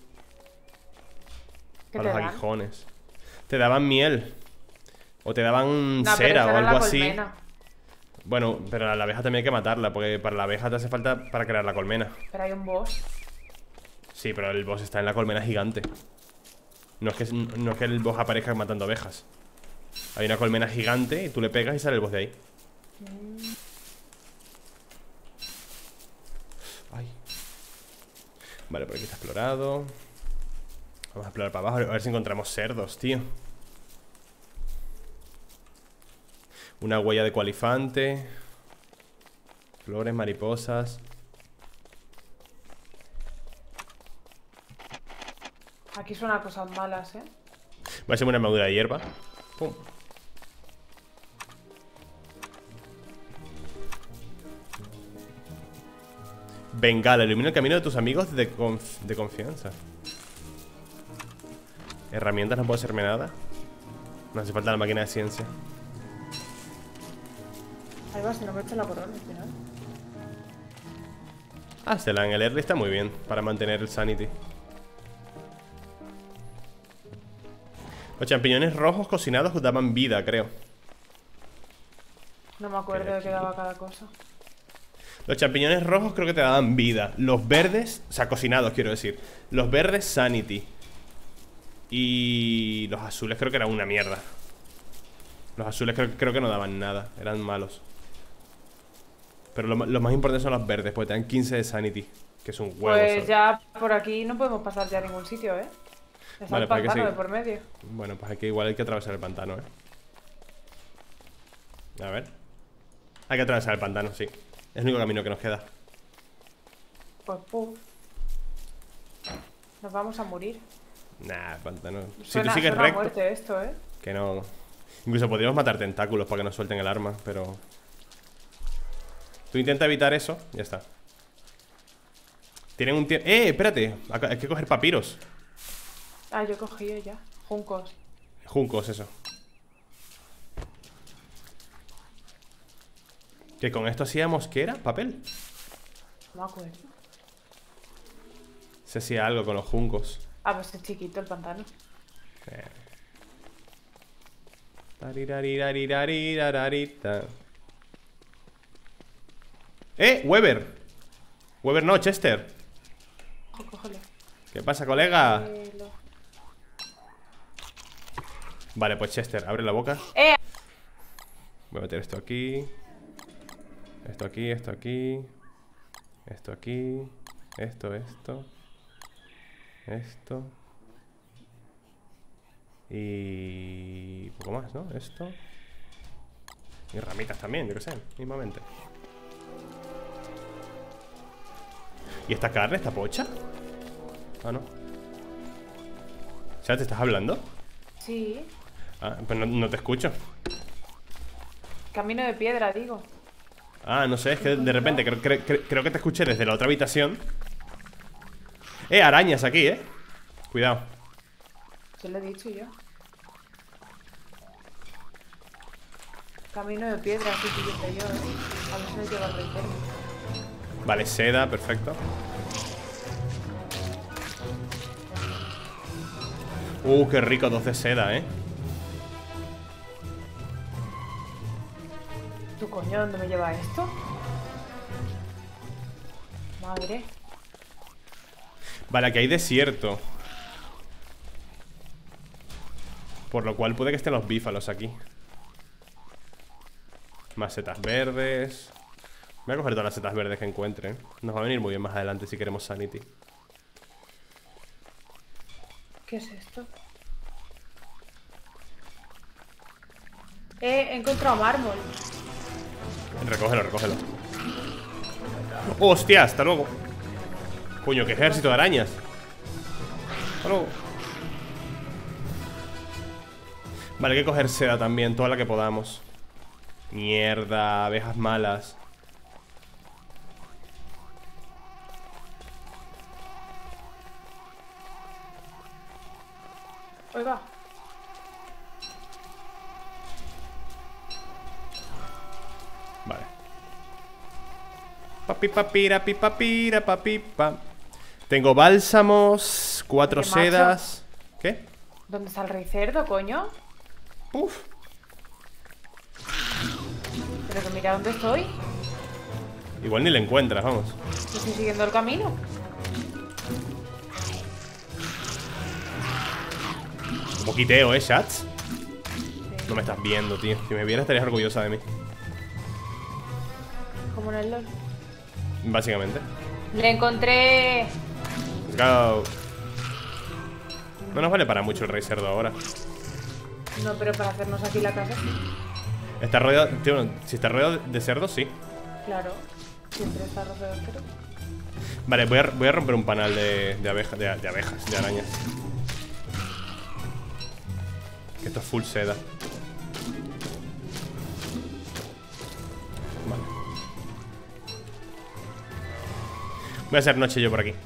¿Qué A te los dan? aguijones. Te daban miel. O te daban No, pero cera esa o era algo la así. colmena. Bueno, pero a la abeja también hay que matarla. Porque para la abeja te hace falta para crear la colmena. Pero hay un boss. Sí, pero el boss está en la colmena gigante. No es que, no es que el boss aparezca matando abejas. Hay una colmena gigante y tú le pegas y sale el boss de ahí. Mm. Ay. Vale, por aquí está explorado. Vamos a explorar para abajo, a ver si encontramos cerdos, tío. Una huella de cualifante. Flores, mariposas. Aquí suenan cosas malas, ¿eh? Va a ser una armadura de hierba. Pum. Bengala, ilumina el camino de tus amigos de, conf de confianza. Herramientas, no puedo hacerme nada. No hace falta la máquina de ciencia. Ahí va, si no me echo la corona al final. Hazla en el early está muy bien para mantener el sanity. Los champiñones rojos cocinados daban vida, creo. No me acuerdo de qué daba cada cosa. Los champiñones rojos creo que te daban vida. Los verdes, o sea, cocinados quiero decir. Los verdes sanity. Y los azules creo que eran una mierda. Los azules creo, creo que no daban nada, eran malos. Pero lo, lo más importante son los verdes, porque te dan quince de sanity, que es un huevo. Pues ¿sabes? ya por aquí no podemos pasar ya a ningún sitio, ¿eh? Está Vale, el pues hay que pantano seguir. de por medio. Bueno, pues aquí igual hay que atravesar el pantano, ¿eh? A ver. Hay que atravesar el pantano, sí. Es el único camino que nos queda. Pues puf. Nos vamos a morir. Nah, el pantano. Si Suena, tú sigues suena a recto. muerte esto, ¿eh? Que no. Incluso podríamos matar tentáculos para que nos suelten el arma, pero. Tú intenta evitar eso, ya está. Tienen un tiempo. ¡Eh! Espérate. Acá- Hay que coger papiros. Ah, yo he cogido ya. Juncos. Juncos, eso. Que con esto hacíamos, ¿qué era? ¿Papel? No me acuerdo. Se hacía algo con los juncos. Ah, pues es chiquito el pantano. Eh. Tarirarirarirarirarirarita. ¡Eh! ¡Weber! Weber no, Chester. Ojo, cógelo. ¿Qué pasa, colega? Cógelo. Vale, pues Chester, abre la boca. ¡Eh! Voy a meter esto aquí. Esto aquí, esto aquí. Esto aquí. Esto, esto. Esto. Y... poco más, ¿no? Esto. Y ramitas también, yo qué sé, mismamente. ¿Y esta carne, esta pocha? Ah, no. O sea, ¿te estás hablando? Sí. Ah, pues no, no te escucho. Camino de piedra, digo. Ah, no sé, es que de repente creo, creo, creo- creo que te escuché desde la otra habitación. Eh, arañas aquí, eh. Cuidado. Se lo he dicho yo. Camino de piedra, así que yo sé yo, ¿eh? A ver si me lleva el reiterno. Vale, seda, perfecto. Uh, qué rico, dos de seda, eh. ¿Tu coño dónde me lleva esto? Madre. Vale, aquí hay desierto. Por lo cual puede que estén los bífalos aquí. Más setas verdes. Voy a coger todas las setas verdes que encuentre. Nos va a venir muy bien más adelante si queremos sanity. ¿Qué es esto? He encontrado mármol. Recógelo, recógelo. ¡Hostia! Hasta luego. Coño, qué ejército de arañas. Hasta luego. Vale, hay que coger seda también, toda la que podamos. Mierda, abejas malas. Oiga. Vale. Papi papira, pipapira, papipa. Tengo bálsamos, cuatro Oye, macho. sedas. ¿Qué? ¿Dónde está el rey cerdo, coño? Uf. Pero que mira dónde estoy. Igual ni le encuentras, vamos. Yo estoy siguiendo el camino. Como quiteo, ¿eh, Shats? Sí. No me estás viendo, tío. Si me vieras estarías orgullosa de mí. Como en el LOL. Básicamente. Le encontré. Go. No nos vale para mucho el rey cerdo ahora. No, pero para hacernos aquí la casa, sí. Está rodeado, tío, si está rodeado de cerdos, sí. Claro. Siempre está rodeado de cerdo. Vale, voy a, voy a romper un panal de, de, abeja, de, de abejas, de arañas. Que esto es full seda. Vale. Voy a hacer noche yo por aquí.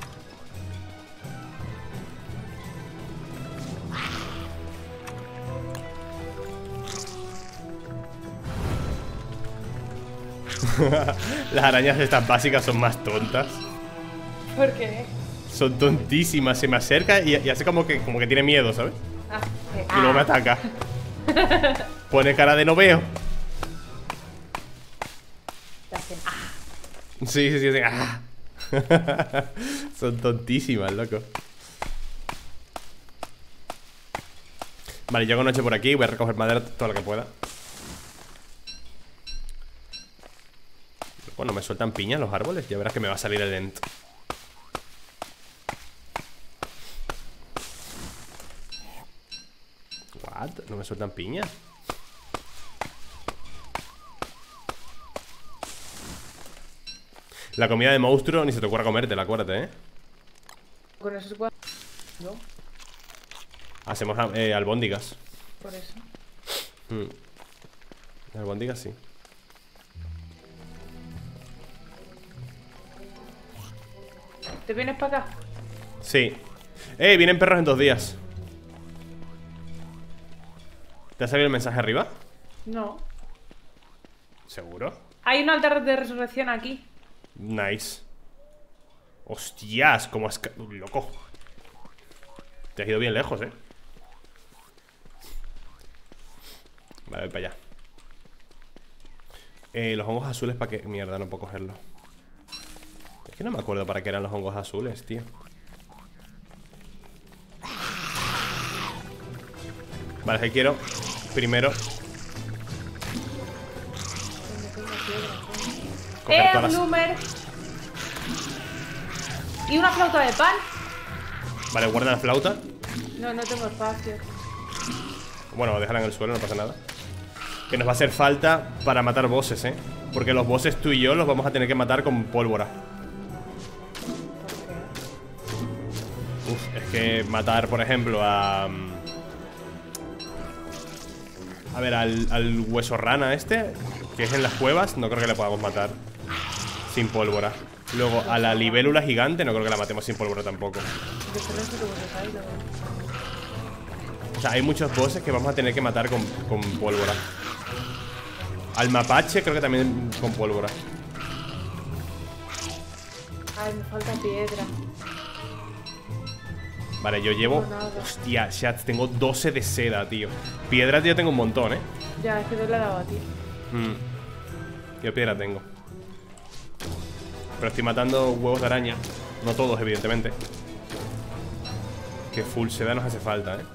Las arañas estas básicas son más tontas. ¿Por qué? Son tontísimas. Se me acerca y, y hace como que, como que tiene miedo, ¿sabes? Ah, eh, Y luego me ah. ataca. Pone cara de no veo. Te hacen, ah. Sí, sí, sí, sí. ¡Ah! Son tontísimas, loco. Vale, yo hago noche por aquí. Voy a recoger madera toda la que pueda. Bueno, me sueltan piñas los árboles. Ya verás que me va a salir el ent. What? ¿No me sueltan piñas? La comida de monstruo ni se te ocurra comértela, acuérdate, ¿eh? Con eso se puede. No, Hacemos eh, albóndigas. por eso. Mm. Albóndigas sí. ¿Te vienes para acá? Sí. Eh, vienen perros en dos días. ¿Te ha salido el mensaje arriba? No. ¿Seguro? Hay un altar de resurrección aquí. Nice. Hostias, como has... ca- Loco. Te has ido bien lejos, eh. Vale, voy para allá. Eh, los hongos azules para qué... Mierda, no puedo cogerlos. Es que no me acuerdo para qué eran los hongos azules, tío. Vale, que quiero primero coger ¡Eh, todas las... bloomer! ¿Y una flauta de pan? Vale, guarda la flauta. No, no tengo espacio. Bueno, déjala en el suelo, no pasa nada. Que nos va a hacer falta para matar bosses, eh. Porque los bosses tú y yo los vamos a tener que matar con pólvora. Uf, es que matar, por ejemplo, a... A ver, al, al hueso rana este, que es en las cuevas, no creo que le podamos matar sin pólvora. Luego, a la libélula gigante, no creo que la matemos sin pólvora tampoco. Yo solo sé que vos ahí, luego. O sea, hay muchos bosses que vamos a tener que matar con, con pólvora. Al mapache creo que también con pólvora. Ay, me falta piedra. Vale, yo llevo... No, nada. Hostia, chat, tengo doce de seda, tío. Piedras yo tengo un montón, ¿eh? Ya, es que te lo he dado a ti. Mm. Yo piedra tengo. Pero estoy matando huevos de araña. No todos, evidentemente. Que full seda nos hace falta, ¿eh?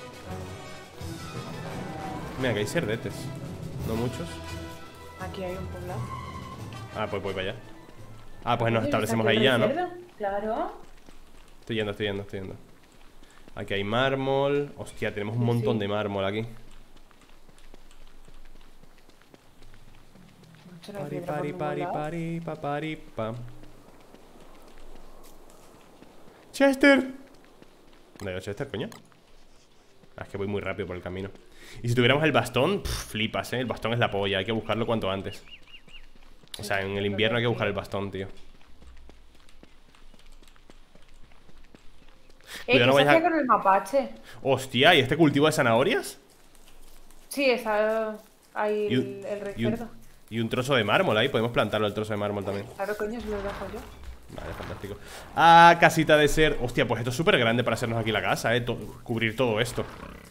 Mira, que hay cerdetes. No muchos. Aquí hay un poblado. Ah, pues voy para allá. Ah, pues nos Oye, establecemos ¿está aquí ahí el ya, ¿no? cerdo? Claro. Estoy yendo, estoy yendo, estoy yendo. Aquí hay mármol. Hostia, tenemos un Sí, montón sí. de mármol aquí. Mucho no hay Pari, piedra por pari, ningún pari, lado. pari, pa, pari, pa. ¡Chester! ¿Dónde ha ido Chester, coño? Ah, es que voy muy rápido por el camino. Y si tuviéramos el bastón, pff, flipas, ¿eh? El bastón es la polla, hay que buscarlo cuanto antes. O sea, en el invierno hay que buscar el bastón, tío. Eh, Cuidado, no ¿qué se vayas a- hacía con el mapache? Hostia, ¿y este cultivo de zanahorias? Sí, está ahí Y el, un, el rey y un- cerdo. y un trozo de mármol ahí, podemos plantarlo el trozo de mármol también. Claro, coño, se lo dejo yo. Vale, fantástico. Ah, casita de ser. Hostia, pues esto es súper grande para hacernos aquí la casa, eh. To- cubrir todo esto.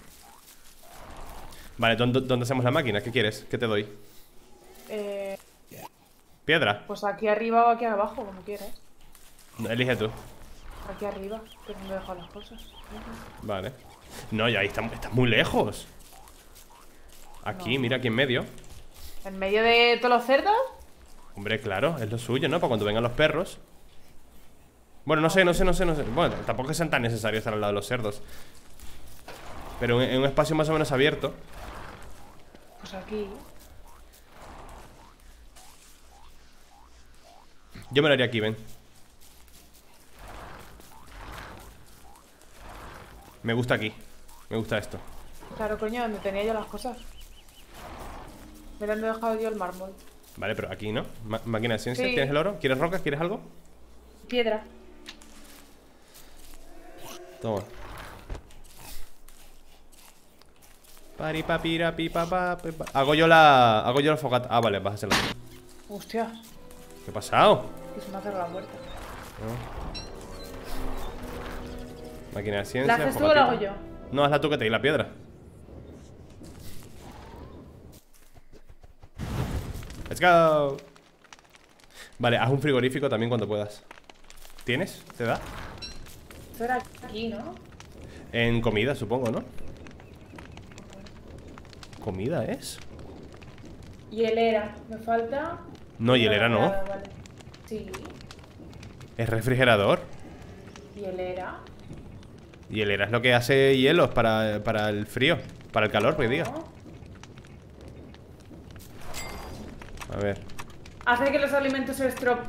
Vale, ¿dónde, dónde hacemos la máquina? ¿Qué quieres? ¿Qué te doy? Eh, ¿Piedra? pues aquí arriba o aquí abajo, como quieras. Elige tú. Aquí arriba, que no me dejo las cosas. Vale. No, ya ahí está, está muy lejos. Aquí, No. mira, aquí en medio. ¿En medio de todos los cerdos? Hombre, claro, es lo suyo, ¿no? Para cuando vengan los perros. Bueno, no sé, no sé, no sé, no sé. Bueno, tampoco sean tan necesarios estar al lado de los cerdos. Pero en, en un espacio más o menos abierto. Pues aquí. Yo me lo haría aquí, ven. Me gusta aquí. Me gusta esto. Claro, coño, donde tenía yo las cosas. Me lo he dejado yo el mármol. Vale, pero aquí, ¿no? Ma- máquina de ciencia, Sí. ¿tienes el oro? ¿Quieres rocas? ¿Quieres algo? Piedra. Toma. Pari, papira, pi, pa, pa, pi, pa. Hago yo la. Hago yo la fogata. Ah, vale, vas a hacerlo. Hostia, ¿Qué ha pasado? que se me ha cerrado la puerta. Máquina de ciencia. ¿La haces tú o la fogatita. hago yo? No, hazla tú que te di la piedra. Let's go. Vale, haz un frigorífico también cuando puedas. ¿Tienes? ¿Te da? Esto era aquí, ¿no? En comida, supongo, ¿no? ¿Comida es? Hielera. Me falta. No, hielera no. Vale, vale. Sí. Es refrigerador. Hielera. Hielera es lo que hace hielos para, para el frío. Para el calor, pues diga. No. A ver. Hace que los alimentos se strop.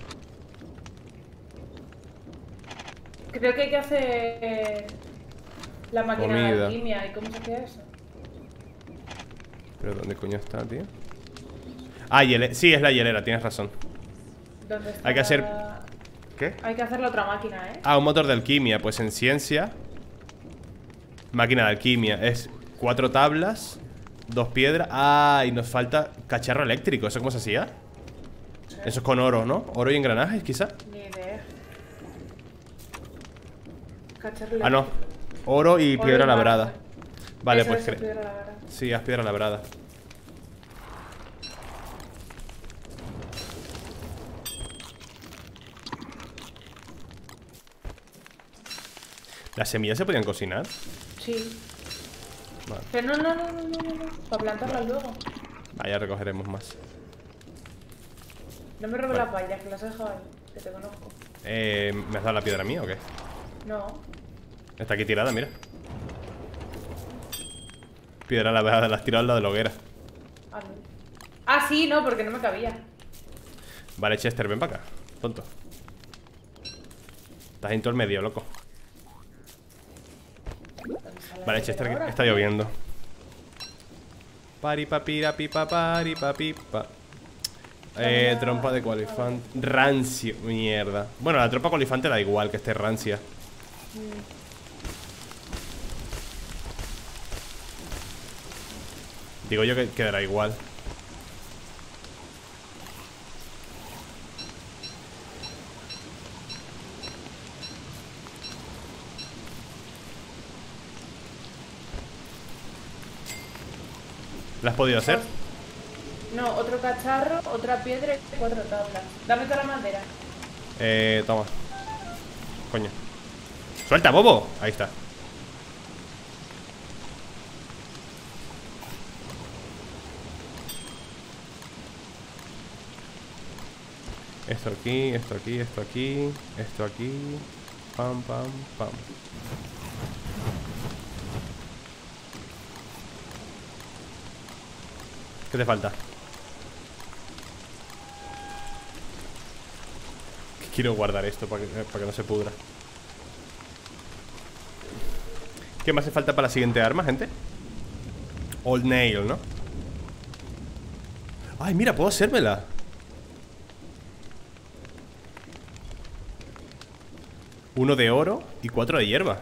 Creo que hay que hacer la máquina de Comida. alquimia. ¿Y cómo se hace eso? ¿Pero dónde coño está, tío? Ah, hielera. Sí, es la hielera, tienes razón. ¿Dónde está? Hay que hacer- ¿Qué? Hay que hacer la otra máquina, ¿eh? Ah, un motor de alquimia. Pues en ciencia. Máquina de alquimia. Es cuatro tablas, dos piedras. Ah, y nos falta cacharro eléctrico. ¿Eso cómo se hacía? Eso es con oro, ¿no? Oro y engranajes, quizá. Ni idea. Cacharro Ah, no. eléctrico. Oro y Oro piedra y labrada. mármol. Vale, Eso, pues eso, cre- piedra labrada. Sí, haz piedra labrada. ¿Las semillas se podían cocinar? Sí. Vale. Pero no, no, no, no, no, no, no. Para plantarlas luego. Vaya, recogeremos más. No me robes Vale. las vallas, que las he dejado ahí. Que te conozco. Eh, ¿me has dado la piedra mía o qué? No. Está aquí tirada, mira. Piedra labrada, la has tirado al lado de la hoguera. Ah, no. Ah, sí, no, porque no me cabía. Vale, Chester, ven para acá. Tonto. Estás en todo el medio, loco. ¿Dónde está la Vale, hielera Chester, ahora? está lloviendo. Pari papira pipa pari papipa. Eh, Venga. trompa de cualifante. Rancio, mierda. Bueno, la trompa cualifante da igual que esté rancia. Digo yo que quedará igual. ¿La has podido hacer? No, otro cacharro, otra piedra y cuatro tablas. Dame toda la madera. Eh, toma. Coño. ¡Suelta, bobo! Ahí está. Esto aquí, esto aquí, esto aquí, esto aquí. Pam, pam, pam. ¿Qué te falta? Quiero guardar esto para que, para que no se pudra. ¿Qué me hace falta para la siguiente arma, gente? Old Nail, ¿no? Ay, mira, puedo hacérmela. Uno de oro y cuatro de hierba.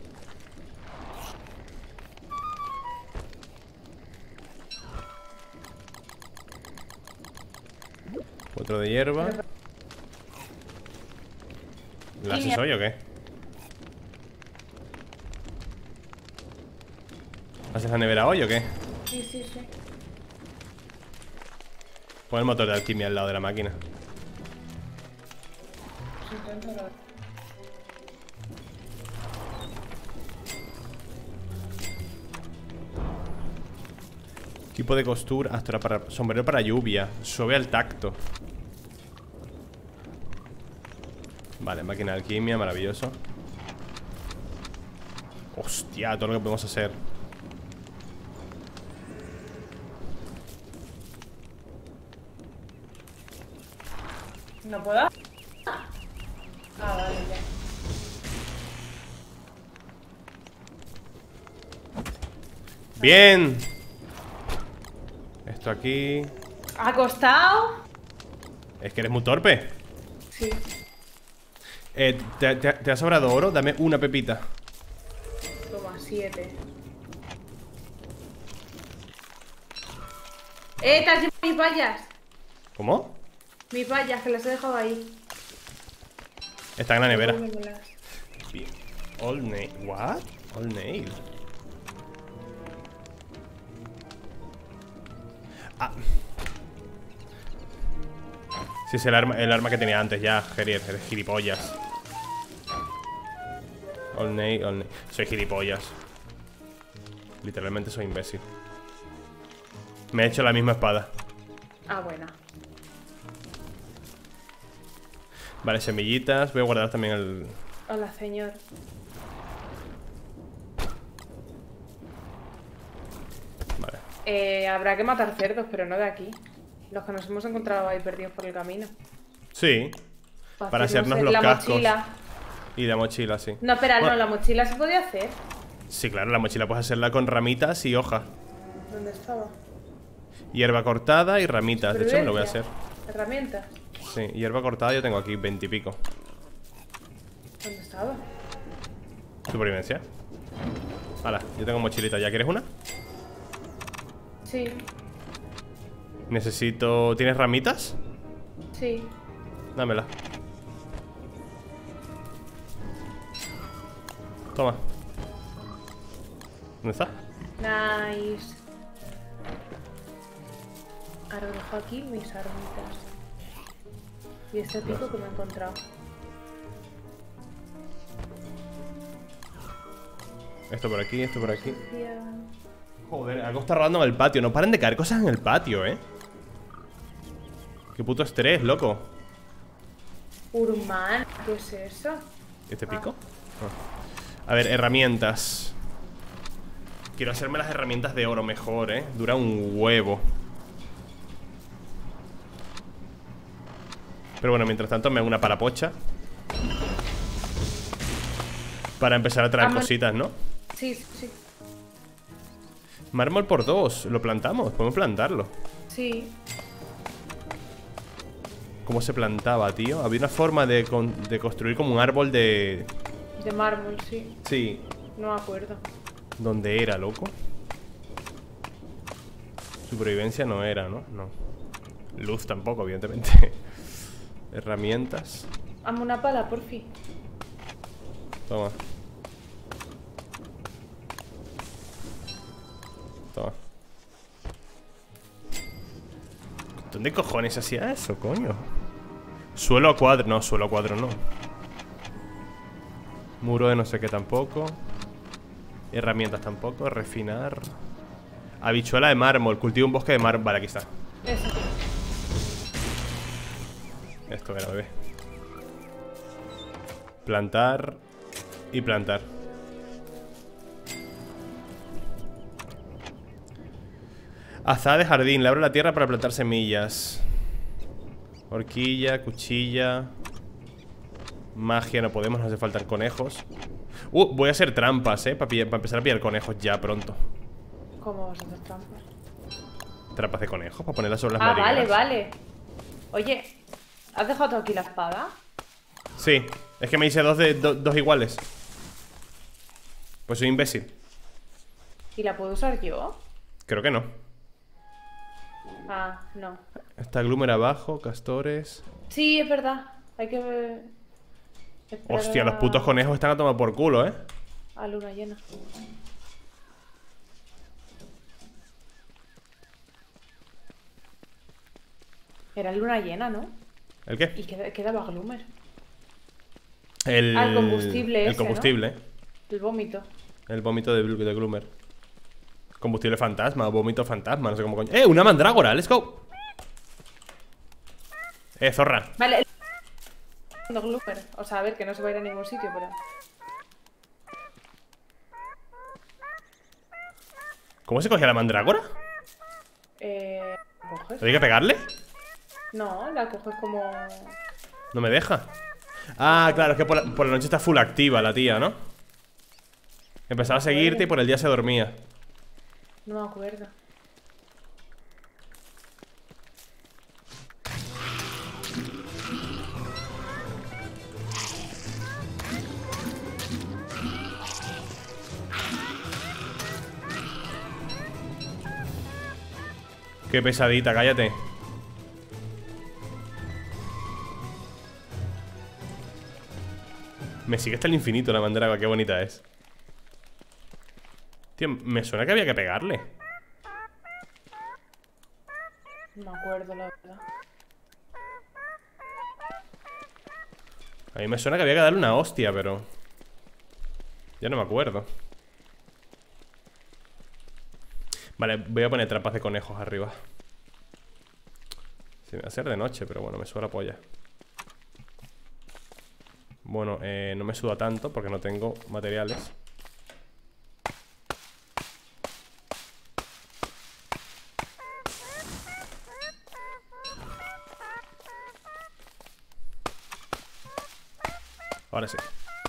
Cuatro de hierba. ¿La haces hoy o qué? ¿Haces la nevera hoy o qué? Sí, sí, sí. Pon el motor de alquimia al lado de la máquina. Tipo de costura. Hasta para sombrero para lluvia. Suave al tacto. Vale, máquina de alquimia, maravilloso. Hostia, todo lo que podemos hacer. ¿No puedo? Ah, vale, ya. Bien. Esto aquí. ¿Ha costado? Es que eres muy torpe. Sí. Eh, ¿te, te, ¿Te ha sobrado oro? Dame una pepita. Toma, siete. ¡Eh, te has llevado mis vallas! ¿Cómo? Mis vallas, que las he dejado ahí. Está en la nevera. Devuélvemelas. Bien. All nail. ¿What? All nail. Ah. Sí, es el arma, el arma que tenía antes ya, Gerier. Eres gilipollas. All nail, all nail. Soy gilipollas. Literalmente soy imbécil. Me he hecho la misma espada. Ah, buena. Vale, semillitas. Voy a guardar también el... Hola, señor. Vale. Eh, habrá que matar cerdos, pero no de aquí. Los que nos hemos encontrado ahí perdidos por el camino. Sí. Para hacernos el- los la cascos. mochila. Y la mochila, sí. No, espera, Bueno. no, la mochila se podía hacer. Sí, claro, la mochila puedes hacerla con ramitas y hoja. ¿Dónde estaba? Hierba cortada y ramitas. De hecho, me lo voy a hacer. Supervivencia. Herramientas. Sí, hierba cortada yo tengo aquí veintipico. ¿Dónde estaba? Supervivencia. Hala, yo tengo mochilita. ¿Ya quieres una? Sí, Necesito... ¿Tienes ramitas? sí. Dámela. Toma. ¿Dónde está? Nice. Ahora dejo aquí mis armitas. Y este pico que me he encontrado. Esto por aquí, esto por aquí. Sofía. Joder, algo está rodando en el patio. No paren de caer cosas en el patio, ¿eh? Qué puto estrés, loco. Urman, ¿qué es eso? ¿Este pico? Ah. A ver, herramientas. Quiero hacerme las herramientas de oro mejor, ¿eh? Dura un huevo. Pero bueno, mientras tanto me hago una parapocha para empezar a traer Vamos. cositas, ¿no? Sí, sí, sí. Mármol por dos, lo plantamos, podemos plantarlo. Sí. ¿Cómo se plantaba, tío? Había una forma de, con- de construir como un árbol de... De mármol, sí. Sí. No me acuerdo. ¿Dónde era, loco? Supervivencia no era, ¿no? No. Luz tampoco, evidentemente. Herramientas. Hazme una pala, por fin. Toma. Toma. ¿Dónde cojones hacía eso, coño? Suelo a cuadro, no, suelo a cuadro no. Muro de no sé qué tampoco. Herramientas tampoco, refinar. Habichuela de mármol, cultivo un bosque de mármol. Vale, aquí está. Eso. Esto era, bebé. Plantar y plantar. Azada de jardín, labra la tierra para plantar semillas. Horquilla, cuchilla. Magia, no podemos, nos hace falta conejos. Uh, voy a hacer trampas, eh, para, para empezar a pillar conejos ya pronto. ¿Cómo vas a hacer trampas? Trampas de conejos, para ponerlas sobre las Ah, madrigueras. vale, vale. Oye, ¿has dejado tú aquí la espada? Sí, es que me hice dos, de, do, dos iguales. Pues soy imbécil. ¿Y la puedo usar yo? Creo que no. Ah, no. Está Gloomer abajo, castores. Sí, es verdad. Hay que ver... esperar Hostia, los a- putos conejos están a tomar por culo, eh. A luna llena. Era luna llena, ¿no? ¿El qué? Y queda- quedaba Gloomer. El, Ah, el combustible El ese, combustible. El vómito. El vómito de, de Gloomer. Combustible fantasma, vómito fantasma, no sé cómo coño. ¡Eh! Una mandrágora, let's go. Eh, zorra. Vale, el... Gloomer. O sea, a ver, que no se va a ir a ningún sitio, pero... ¿Cómo se cogía la mandrágora? Eh... ¿Coges? ¿Hay que pegarle? No, la coges como... No me deja. Ah, claro, es que por la, por la noche está full activa la tía, ¿no? Empezaba a seguirte y por el día se dormía. No me acuerdo. Qué pesadita, cállate. Me sigue hasta el infinito la mandrágora, qué bonita es. Tío, me suena que había que pegarle. No me acuerdo, la verdad. A mí me suena que había que darle una hostia, pero... ya no me acuerdo. Vale, voy a poner trampas de conejos arriba. Sí, me va a ser de noche, pero bueno, me suda la polla. Bueno, eh, no me suda tanto porque no tengo materiales. Ahora sí.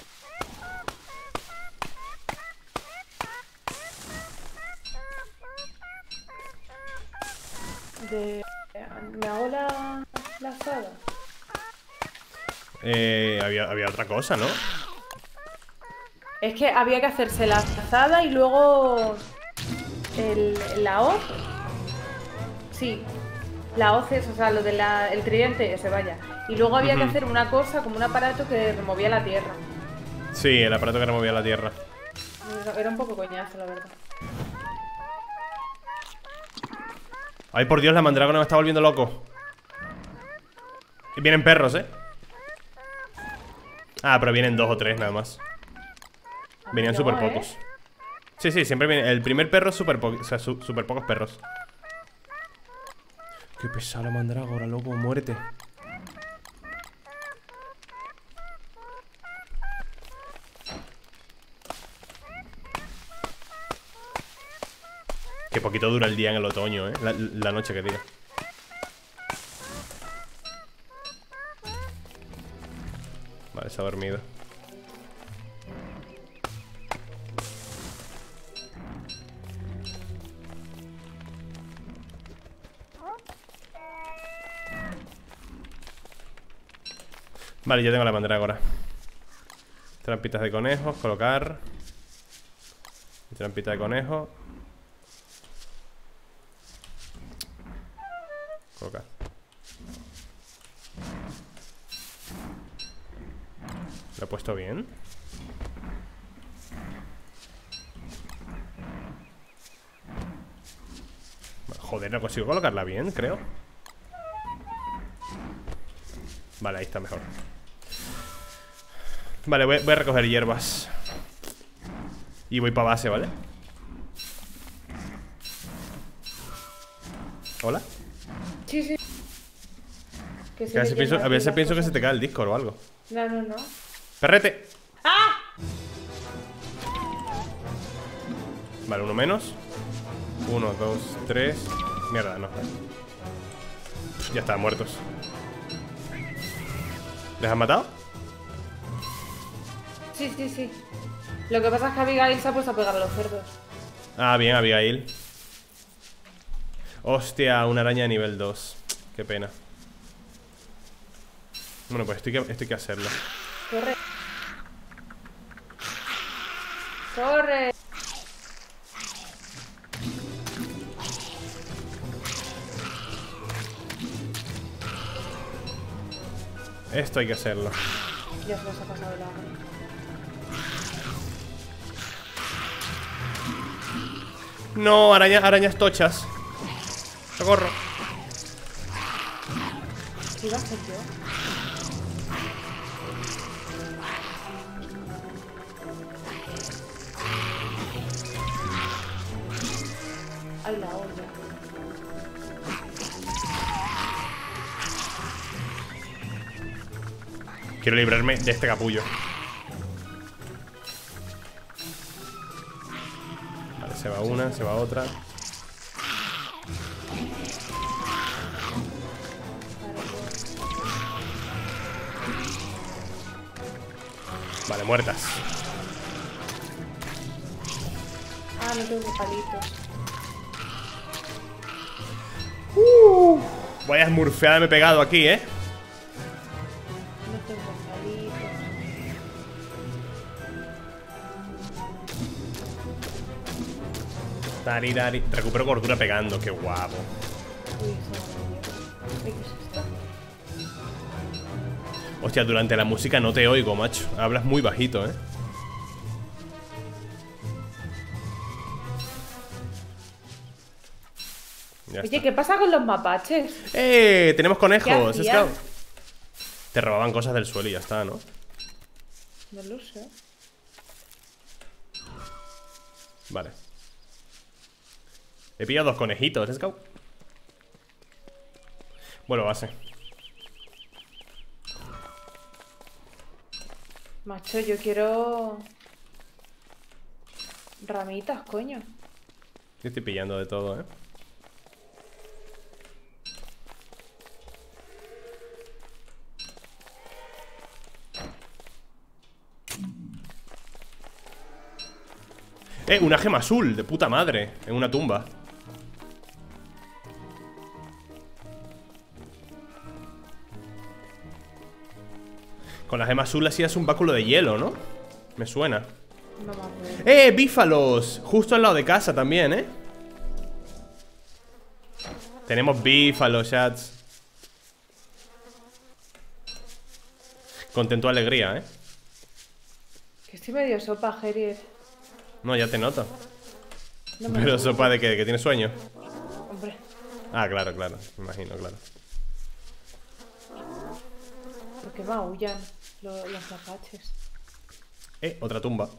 De... ¿Me hago la... la asada? Eh, había, había otra cosa, ¿no? Es que había que hacerse la asada y luego... El, la hoz. Sí. La hoz es, o sea, lo del el tridente ese, vaya. Y luego había Ujú. que hacer una cosa, como un aparato que removía la tierra. Sí, el aparato que removía la tierra. Era- Era un poco coñazo, la verdad. Ay, por Dios, la mandrágora me está volviendo loco. Y vienen perros, ¿eh? Ah, pero vienen dos o tres nada más. Venían No, súper ¿eh? pocos. Sí, sí, siempre viene. El primer perro es súper po o sea, su súper pocos perros. Qué pesada la mandrágora, loco, muérete. Qué poquito dura el día en el otoño, ¿eh? La, la noche que diga. Vale, se ha dormido. Vale, ya tengo la mandrágora. Trampitas de conejos, colocar. Trampita de conejo. Colocar. ¿Lo he puesto bien? Joder, no consigo colocarla bien, creo. Vale, ahí está mejor. Vale, voy, voy a recoger hierbas. Y voy para base, ¿vale? ¿Hola? Sí, sí. Que se Que a veces me pienso, llena a veces aquí pienso las que se te cosas. cae el Discord o algo. No, no, no. ¡Perrete! ¡Ah! Vale, uno menos. Uno, dos, tres. Mierda, no. Pff, ya están muertos. ¿Les han matado? Sí, sí, sí. Lo que pasa es que Abigail se ha puesto a pegar a los cerdos. Ah, bien, Abigail. Hostia, una araña de nivel dos. Qué pena. Bueno, pues esto hay que, esto hay que hacerlo. Corre. Corre. Esto hay que hacerlo. Ya se nos ha pasado el agua. No, araña, arañas tochas. Socorro. ¿Qué iba a hacer yo? Ay, la olla. Quiero librarme de este capullo. Vale, se va una, se va otra. Vale, muertas. Ah, no tengo palitos. Uh, vaya esmurfeada me he pegado aquí, ¿eh? No tengo palitos. Tari, tari. Recupero cordura pegando, qué guapo. Uy, se me ha ¿Qué es esto? Hostia, durante la música no te oigo, macho. Hablas muy bajito, ¿eh? Ya Oye, está. ¿qué pasa con los mapaches? ¡Eh! Tenemos conejos. ¿Qué Es hacían? que te robaban cosas del suelo y ya está, ¿no? No lo sé. Vale. He pillado dos conejitos, let's go. Bueno, base. Macho, yo quiero... ramitas, coño. Yo estoy pillando de todo, ¿eh? Eh, una gema azul, de puta madre. En una tumba. Con la gema azul hacías un báculo de hielo, ¿no? Me suena. No me acuerdo. ¡Eh, bífalos! Justo al lado de casa también, ¿eh? Tenemos bífalos, chats. Contento, alegría, ¿eh? Que estoy medio sopa, Gerier. No, ya te noto. No me Pero gusta. sopa de que, de que tienes sueño. Hombre, Ah, claro, claro. Me imagino, claro. ¿por qué maullan lo- los mapaches? Eh, otra tumba.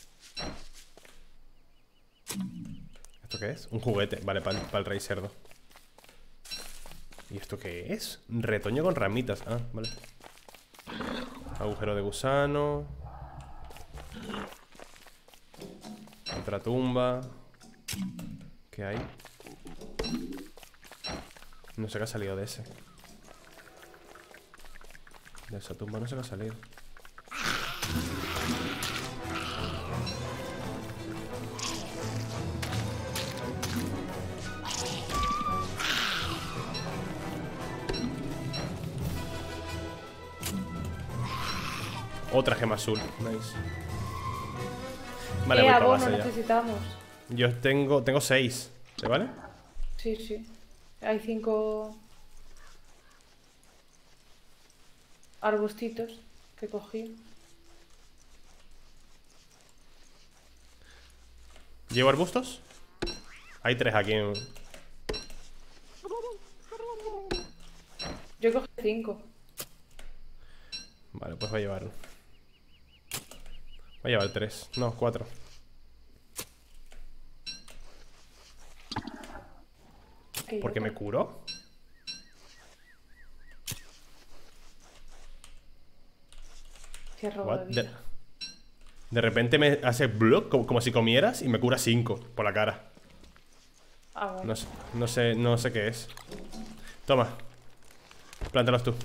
¿Esto qué es? Un juguete. Vale, para el rey cerdo. ¿Y esto qué es? Retoño con ramitas. Ah, vale. Agujero de gusano. Otra tumba. ¿Qué hay? No sé qué ha salido de ese. De esa tumba no sé qué ha salido. Otra gema azul. Nice. Vale, eh, voy para abono base ya. necesitamos. Yo tengo, tengo seis. ¿Te vale? Sí, sí. Hay cinco arbustitos que cogí. ¿Llevo arbustos? Hay tres aquí. en- Yo cogí cinco. Vale, pues voy a llevar. Voy a llevar tres, no, cuatro. ¿Por qué me curo? Qué robo What? de vida. De, de repente me hace block como, como si comieras y me cura cinco por la cara. Ah, bueno. No sé, no sé, no sé qué es. Toma. Plántalos tú.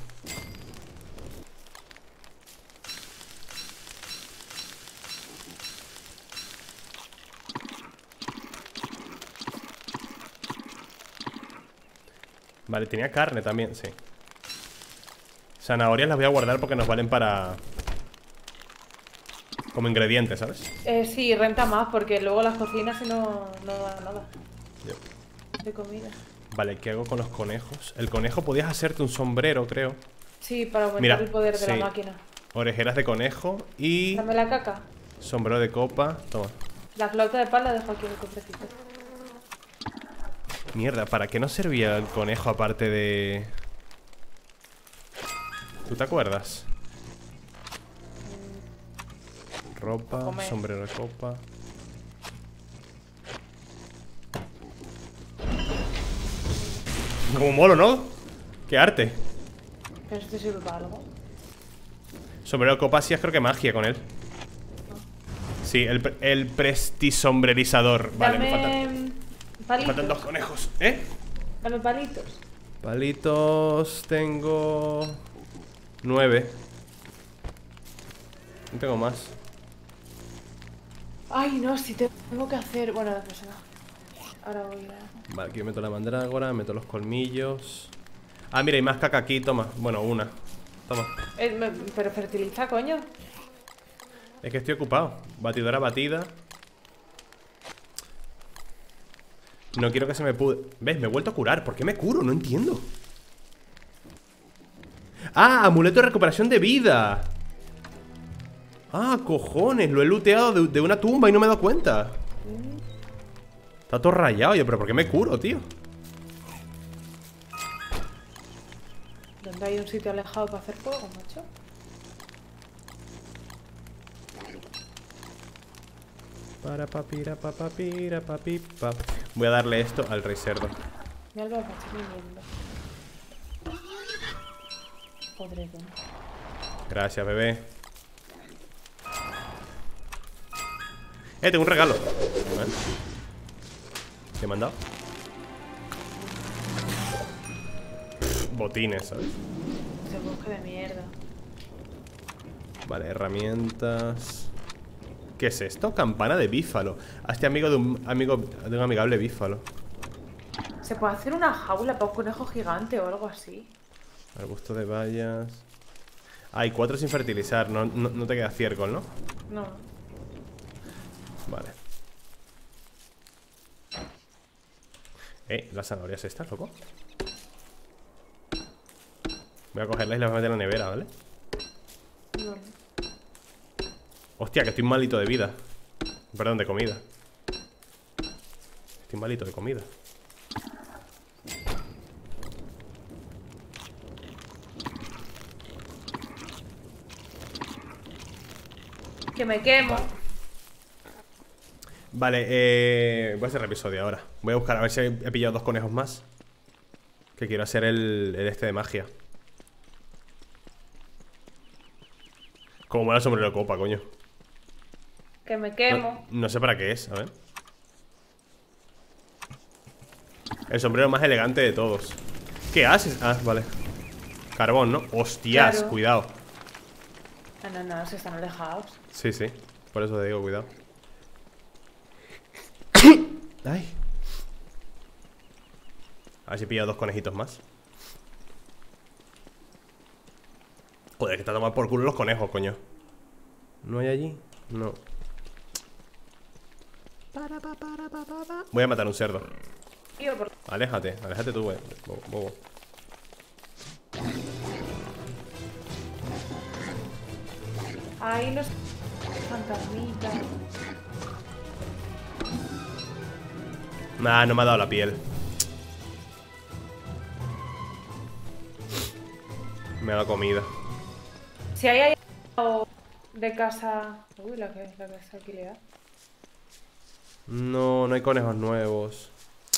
Vale, tenía carne también, sí. Zanahorias las voy a guardar porque nos valen para... como ingredientes, ¿sabes? Eh, sí, renta más porque luego las cocinas y no, no da nada Yep. de comida. Vale, ¿qué hago con los conejos? El conejo podías hacerte un sombrero, creo. Sí, para aumentar Mira, el poder de sí. la máquina. Orejeras de conejo y... Dame la caca. sombrero de copa. Toma. La flauta de pan la dejo aquí en el cofrecito. Mierda, ¿para qué nos servía el conejo aparte de...? ¿Tú te acuerdas? Ropa, Comer. sombrero de copa. Como molo, ¿no? ¡Qué arte! ¿Pero esto sirve para algo? Sombrero de copa sí es creo que magia con él. Sí, el, pre- el prestisombrarizador. Vale, me faltan, Dame me palitos. faltan dos conejos. ¿Eh? Dame palitos. Palitos tengo... nueve. No tengo más. Ay, no, si tengo que hacer... Bueno, pues no. Ahora voy a... Vale, aquí meto la mandrágora, meto los colmillos. Ah, mira, hay más caca aquí, toma. Bueno, una. Toma. Eh, me- pero fertiliza, coño. Es que estoy ocupado. Batidora batida. No quiero que se me pude... ¿Ves? Me he vuelto a curar. ¿Por qué me curo? No entiendo. ¡Ah! Amuleto de recuperación de vida. ¡Ah, cojones! Lo he looteado de, de una tumba y no me he dado cuenta. Está todo rayado. Yo, pero ¿por qué me curo, tío? ¿Dónde hay un sitio alejado para hacer fuego, macho? Para papira papapira papipa. Voy a darle esto al rey cerdo. Me algo macho viniendo. Podredón. Gracias, bebé. Eh, tengo un regalo. A ver. ¿Qué me han dado? Botines, ¿sabes? Ese bosque de mierda. Vale, herramientas. ¿Qué es esto? Campana de bífalo. Hazte amigo de un amigo de un amigable bífalo. ¿Se puede hacer una jaula para un conejo gigante o algo así? Arbusto de bayas. Hay cuatro sin fertilizar. No, no, no te queda ciércol, ¿no? No. Vale. Eh, las zanahorias estas, loco. Voy a cogerlas y las voy a meter en la nevera, ¿vale? No. Hostia, que estoy malito de vida. Perdón, de comida. Estoy malito de comida. Que me quemo. Vale, eh, voy a hacer el episodio ahora. Voy a buscar a ver si he he pillado dos conejos más. Que quiero hacer el, el este de magia. Como mola el sombrero de copa, coño. Que me quemo. No, no sé para qué es, a ver. El sombrero más elegante de todos. ¿Qué haces? Ah, vale. Carbón, ¿no? Hostias, Claro. cuidado. Ah, no, no, se están alejados. Sí, sí, por eso te digo, cuidado. Ay. A ver si he pillado dos conejitos más. Joder, que está tomando por culo los conejos, coño. ¿No hay allí? No. Voy a matar un cerdo. Tío, por... Aléjate, aléjate tú, eh. Bobo, bobo. Ahí los fantasmitas. Nah, no me ha dado la piel. Me ha dado comida. Si hay ahí de casa... Uy, la que, la que está alquilada. No, no hay conejos nuevos.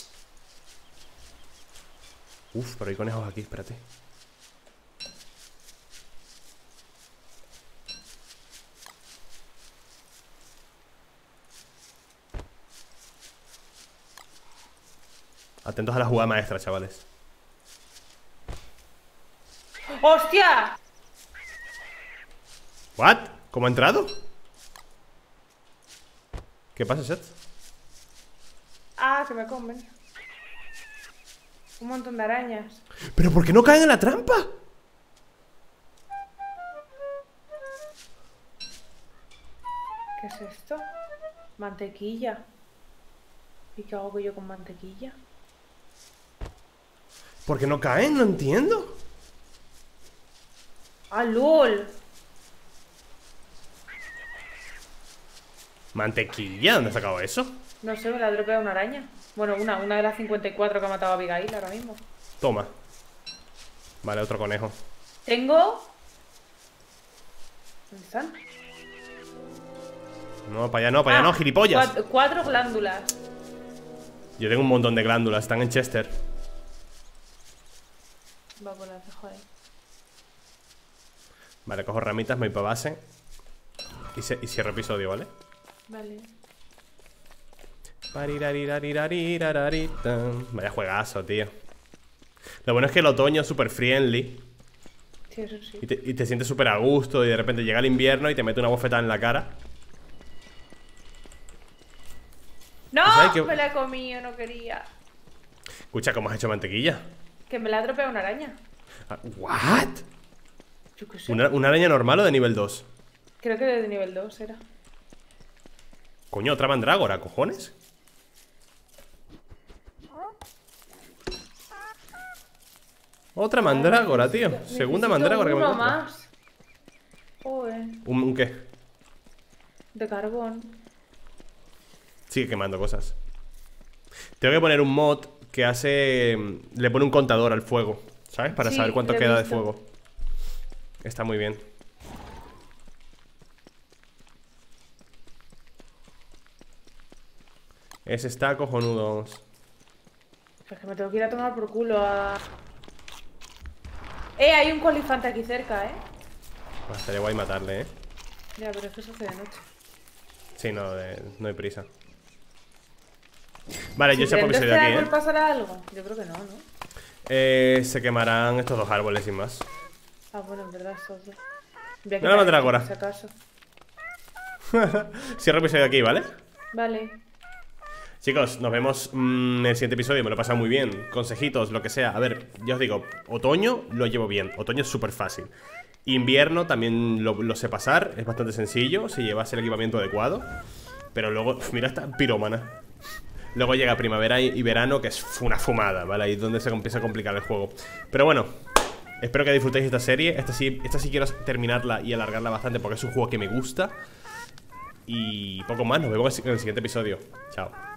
Uf, pero hay conejos aquí, espérate. Atentos a la jugada maestra, chavales. ¡Hostia! ¿What? ¿Cómo ha entrado? ¿Qué pasa, Seth? Ah, que me comen. Un montón de arañas. ¿Pero por qué no caen en la trampa? ¿Qué es esto? Mantequilla. ¿Y qué hago yo con mantequilla? ¿Por qué no caen? No entiendo. ¡Ah, lol! ¿Mantequilla? ¿Dónde has sacado eso? No sé, me la ha dropeado una araña. Bueno, una, una de las cincuenta y cuatro que ha matado a Abigail ahora mismo. Toma. Vale, otro conejo. Tengo... ¿Dónde están? No, para allá no, para allá Ah, no, gilipollas. Cuatro, cuatro glándulas. Yo tengo un montón de glándulas, están en Chester. Va, pues las dejo ahí. Vale, cojo ramitas, me voy para base. Y, se, y cierro episodio, ¿vale? Vale. Vaya juegazo, tío. Lo bueno es que el otoño es súper friendly. Sí, eso sí. Y te, y te sientes súper a gusto. Y de repente llega el invierno y te mete una bofetada en la cara. ¡No! Pues hay que- Me la he comido, no quería. Escucha, ¿cómo has hecho mantequilla? Que me la ha dropeado una araña. Ah, ¿What? Yo qué sé. ¿Una, ¿Una araña normal o de nivel dos? Creo que de nivel dos era. Coño, otra mandrágora, ¿cojones? Otra mandrágora, tío. Segunda Necesito mandrágora que me uno encuentro. más. Joder. ¿Un, un qué? De carbón. Sigue quemando cosas. Tengo que poner un mod que hace... Le pone un contador al fuego, ¿sabes? Para Sí, saber cuánto lo he queda de visto. fuego. Está muy bien. Ese está cojonudo. Es que me tengo que ir a tomar por culo a... Eh, hay un colifante aquí cerca, eh. Pues estaría guay matarle, ¿eh? Ya, pero eso se hace de noche. Sí, no, de- no hay prisa. Vale, yo Si sé por qué prendo soy de este aquí, árbol, ¿eh? ¿pasará algo? Yo creo que no, ¿no? Eh, se quemarán estos dos árboles sin más. Ah, bueno, en verdad, estos dos. Voy a No la quitar mandrágora. este, por si acaso. Cierro el episodio aquí, ¿vale? Vale. Chicos, nos vemos mm, en el siguiente episodio. Me lo he pasado muy bien. Consejitos, lo que sea. A ver, ya os digo, otoño lo llevo bien. Otoño es súper fácil. Invierno también lo, lo sé pasar. Es bastante sencillo si llevas el equipamiento adecuado. Pero luego, uf, mira esta pirómana. Luego llega primavera y, y verano, que es una fumada, ¿vale? Ahí es donde se empieza a complicar el juego. Pero bueno, espero que disfrutéis esta serie. Esta sí, esta sí quiero terminarla y alargarla bastante porque es un juego que me gusta. Y poco más, nos vemos en el siguiente episodio. Chao.